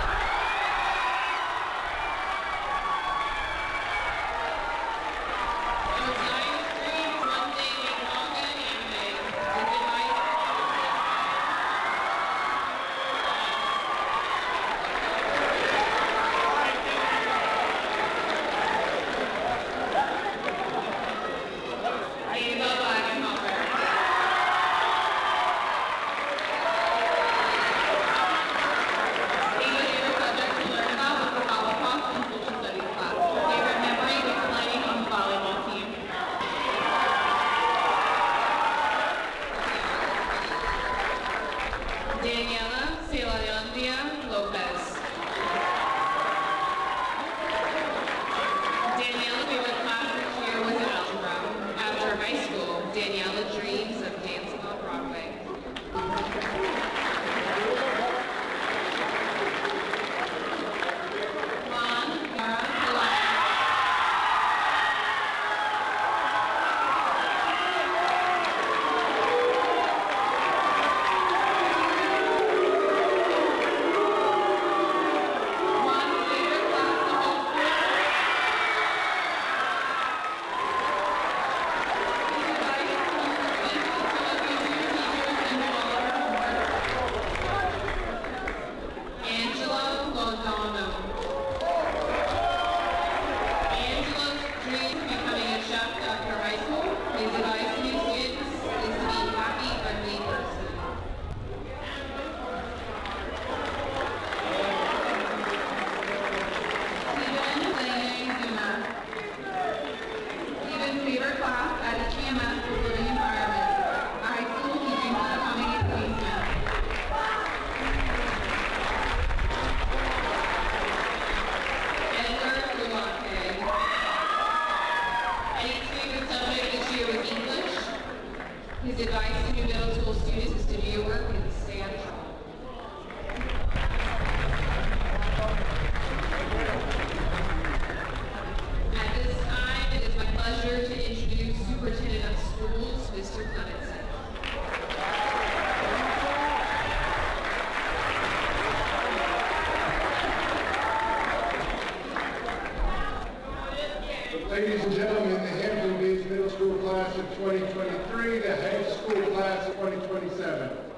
Osiris dreams one day make manga and anime. His advice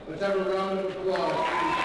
Let's have a round of applause, please.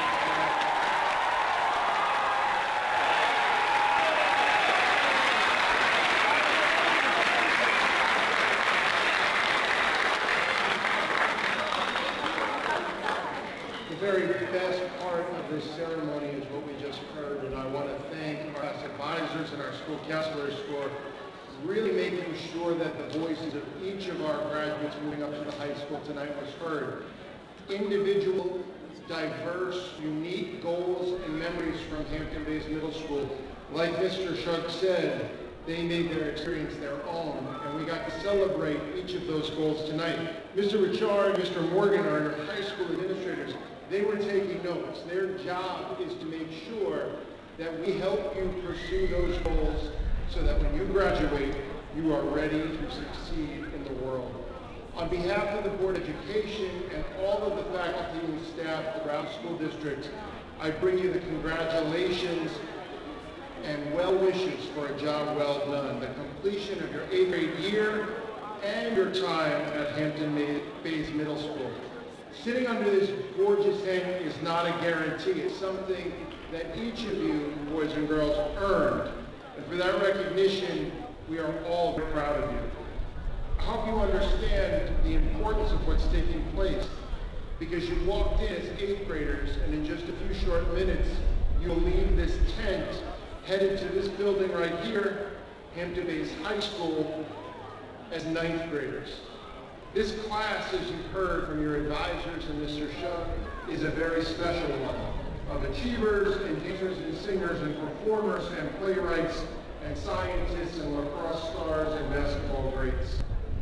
The very best part of this ceremony is what we just heard, and I want to thank our class advisors and our school counselors for really making sure that the voices of each of our graduates moving up to the high school tonight was heard. Individual, diverse, unique goals and memories from Hampton Bays Middle School. Like Mr. Shark said, they made their experience their own, and we got to celebrate each of those goals tonight. Mr. Richard, Mr. Morgan, our high school administrators, they were taking notes. Their job is to make sure that we help you pursue those goals so that when you graduate, you are ready to succeed in the world. On behalf of the Board of Education and all of the faculty and staff throughout the school district, I bring you the congratulations and well wishes for a job well done, the completion of your 8th grade year and your time at Hampton Bays Middle School. Sitting under this gorgeous hang is not a guarantee. It's something that each of you, boys and girls, earned. And for that recognition, we are all very proud of you. I hope you understand the importance of what's taking place, because you walked in as 8th graders, and in just a few short minutes, you'll leave this tent, headed to this building right here, Hampton Bays High School, as 9th graders. This class, as you've heard from your advisors and Mr. Shug, is a very special one, of achievers and dancers and singers and performers and playwrights and scientists and lacrosse stars and basketball greats.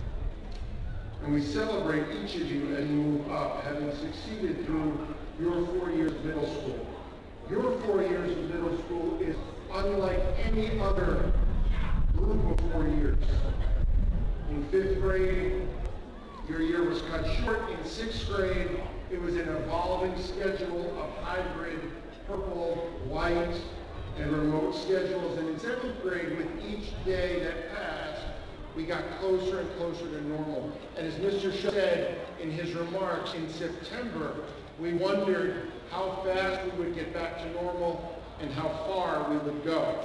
And we celebrate each of you as you move up, having succeeded through your 4 years of middle school. Your 4 years of middle school is unlike any other group of 4 years. In 5th grade, your year was cut short. In 6th grade, it was an evolving schedule of hybrid, purple, white, and remote schedules. And in 7th grade, with each day that passed, we got closer and closer to normal. And as Mr. Shaw said in his remarks, in September, we wondered how fast we would get back to normal and how far we would go.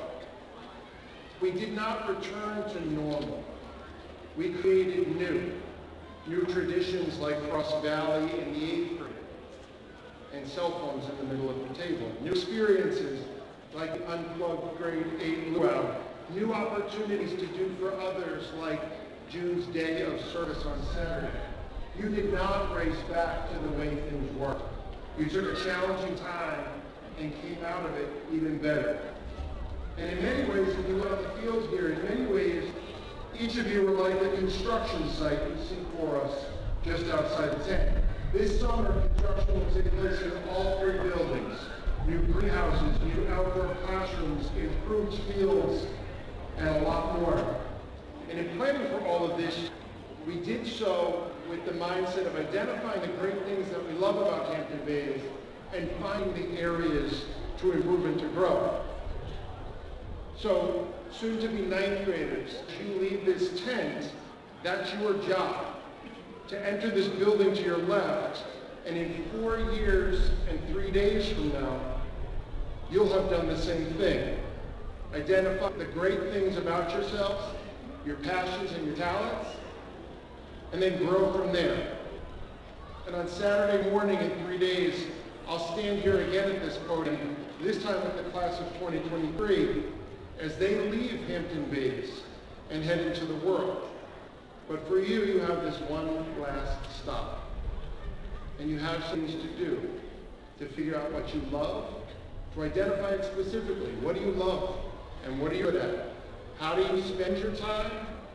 We did not return to normal. We created new traditions like Frost Valley in the 8th grade and cell phones in the middle of the table. New experiences like Unplugged Grade 8 Luau. New opportunities to do for others like June's Day of Service on Saturday. You did not race back to the way things were. You took a challenging time and came out of it even better. And in many ways, if you look on the field here, in many ways, each of you were like the construction site you see for us just outside the tent. This summer, construction will take place in all 3 buildings. New greenhouses, new outdoor classrooms, improved fields, and a lot more. And in planning for all of this, we did so with the mindset of identifying the great things that we love about Hampton Bays and finding the areas to improve and to grow. So, soon to be 9th graders, as you leave this tent, that's your job. To enter this building to your left, and in 4 years and 3 days from now, you'll have done the same thing. Identify the great things about yourselves, your passions and your talents, and then grow from there. And on Saturday morning in 3 days, I'll stand here again at this podium, this time with the class of 2023, as they leave Hampton Bays and head into the world. But for you, you have this one last stop. And you have things to do to figure out what you love, to identify it specifically. What do you love and what are you good at? How do you spend your time?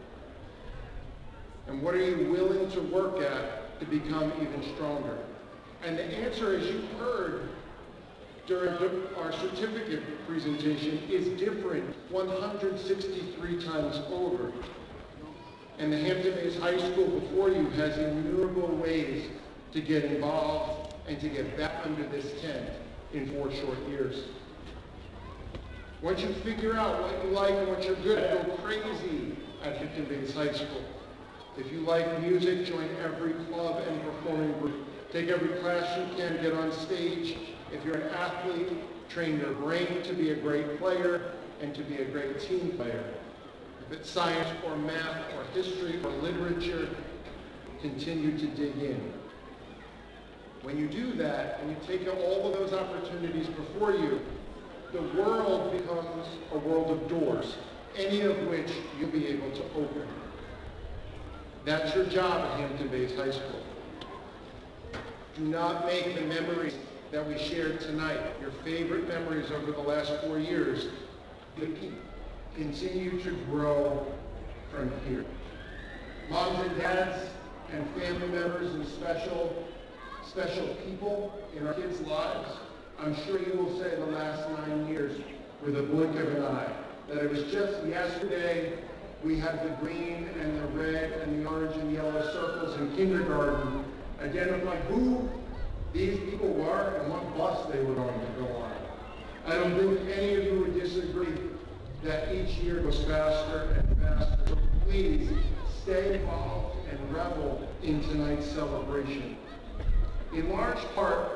And what are you willing to work at to become even stronger? And the answer, as you heard during our certificate presentation, is different 163 times over. And the Hampton Bays High School before you has innumerable ways to get involved and to get back under this tent in 4 short years. Once you figure out what you like and what you're good at, go crazy at Hampton Bays High School. If you like music, join every club and performing group. Take every class you can, get on stage. If you're an athlete, train your brain to be a great player and to be a great team player. If it's science or math or history or literature, continue to dig in. When you do that and you take all of those opportunities before you, the world becomes a world of doors, any of which you'll be able to open. That's your job at Hampton Bays High School. Do not make the memories that we shared tonight, your favorite memories over the last 4 years, continue to grow from here. Moms and dads and family members and special people in our kids' lives, I'm sure you will say the last 9 years with a blink of an eye, that it was just yesterday we had the green and the red and the orange and yellow circles in kindergarten identify who these people were and what bus they were going to go on. I don't think any of you would disagree that each year goes faster and faster. So please stay involved and revel in tonight's celebration. In large part,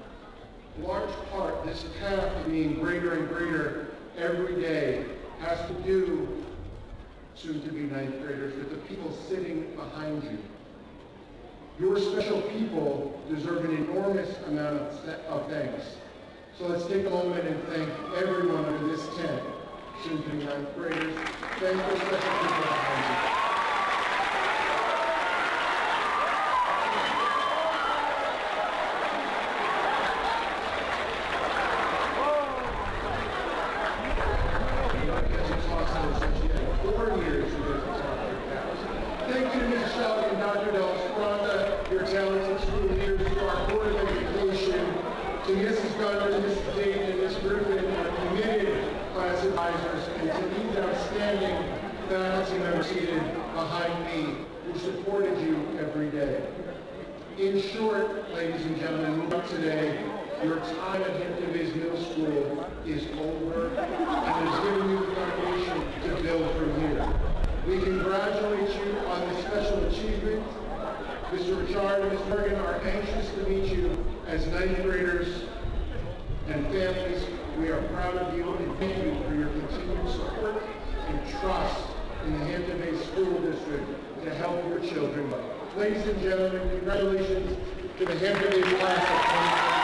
this path being greater and greater every day has to do, soon to be ninth graders, with the people sitting behind you. Your special people deserve an enormous amount of thanks. So let's take a moment and thank everyone under this tent, soon to be ninth graders. Thank your special people behind you. To Mrs. Gunter, Mrs. Dayton, and Ms. Griffin, our committed class advisors, and to these outstanding faculty members seated behind me who supported you every day. In short, ladies and gentlemen, today, your time at Hampton Bays Middle School is over and has given you the foundation to build from here. We congratulate you on this special achievement. Mr. Richard and Ms. Morgan are anxious to meet you as ninth graders and families. We are proud of you and thank you for your continued support and trust in the Hampton Bays School District to help your children. Ladies and gentlemen, congratulations to the Hampton Bays class of 2025.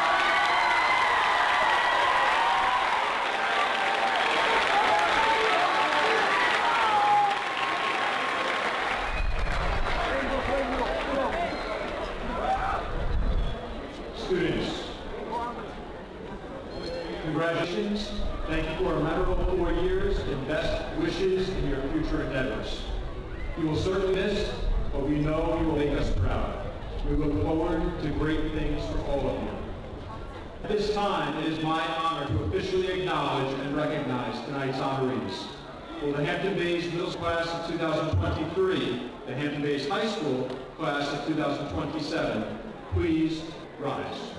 Students, congratulations. Thank you for a memorable 4 years and best wishes in your future endeavors. You will certainly miss, but we know you will make us proud. We look forward to great things for all of you. At this time, it is my honor to officially acknowledge and recognize tonight's honorees. For the Hampton Bays Middle School Class of 2023, the Hampton Bays High School Class of 2027, please rise.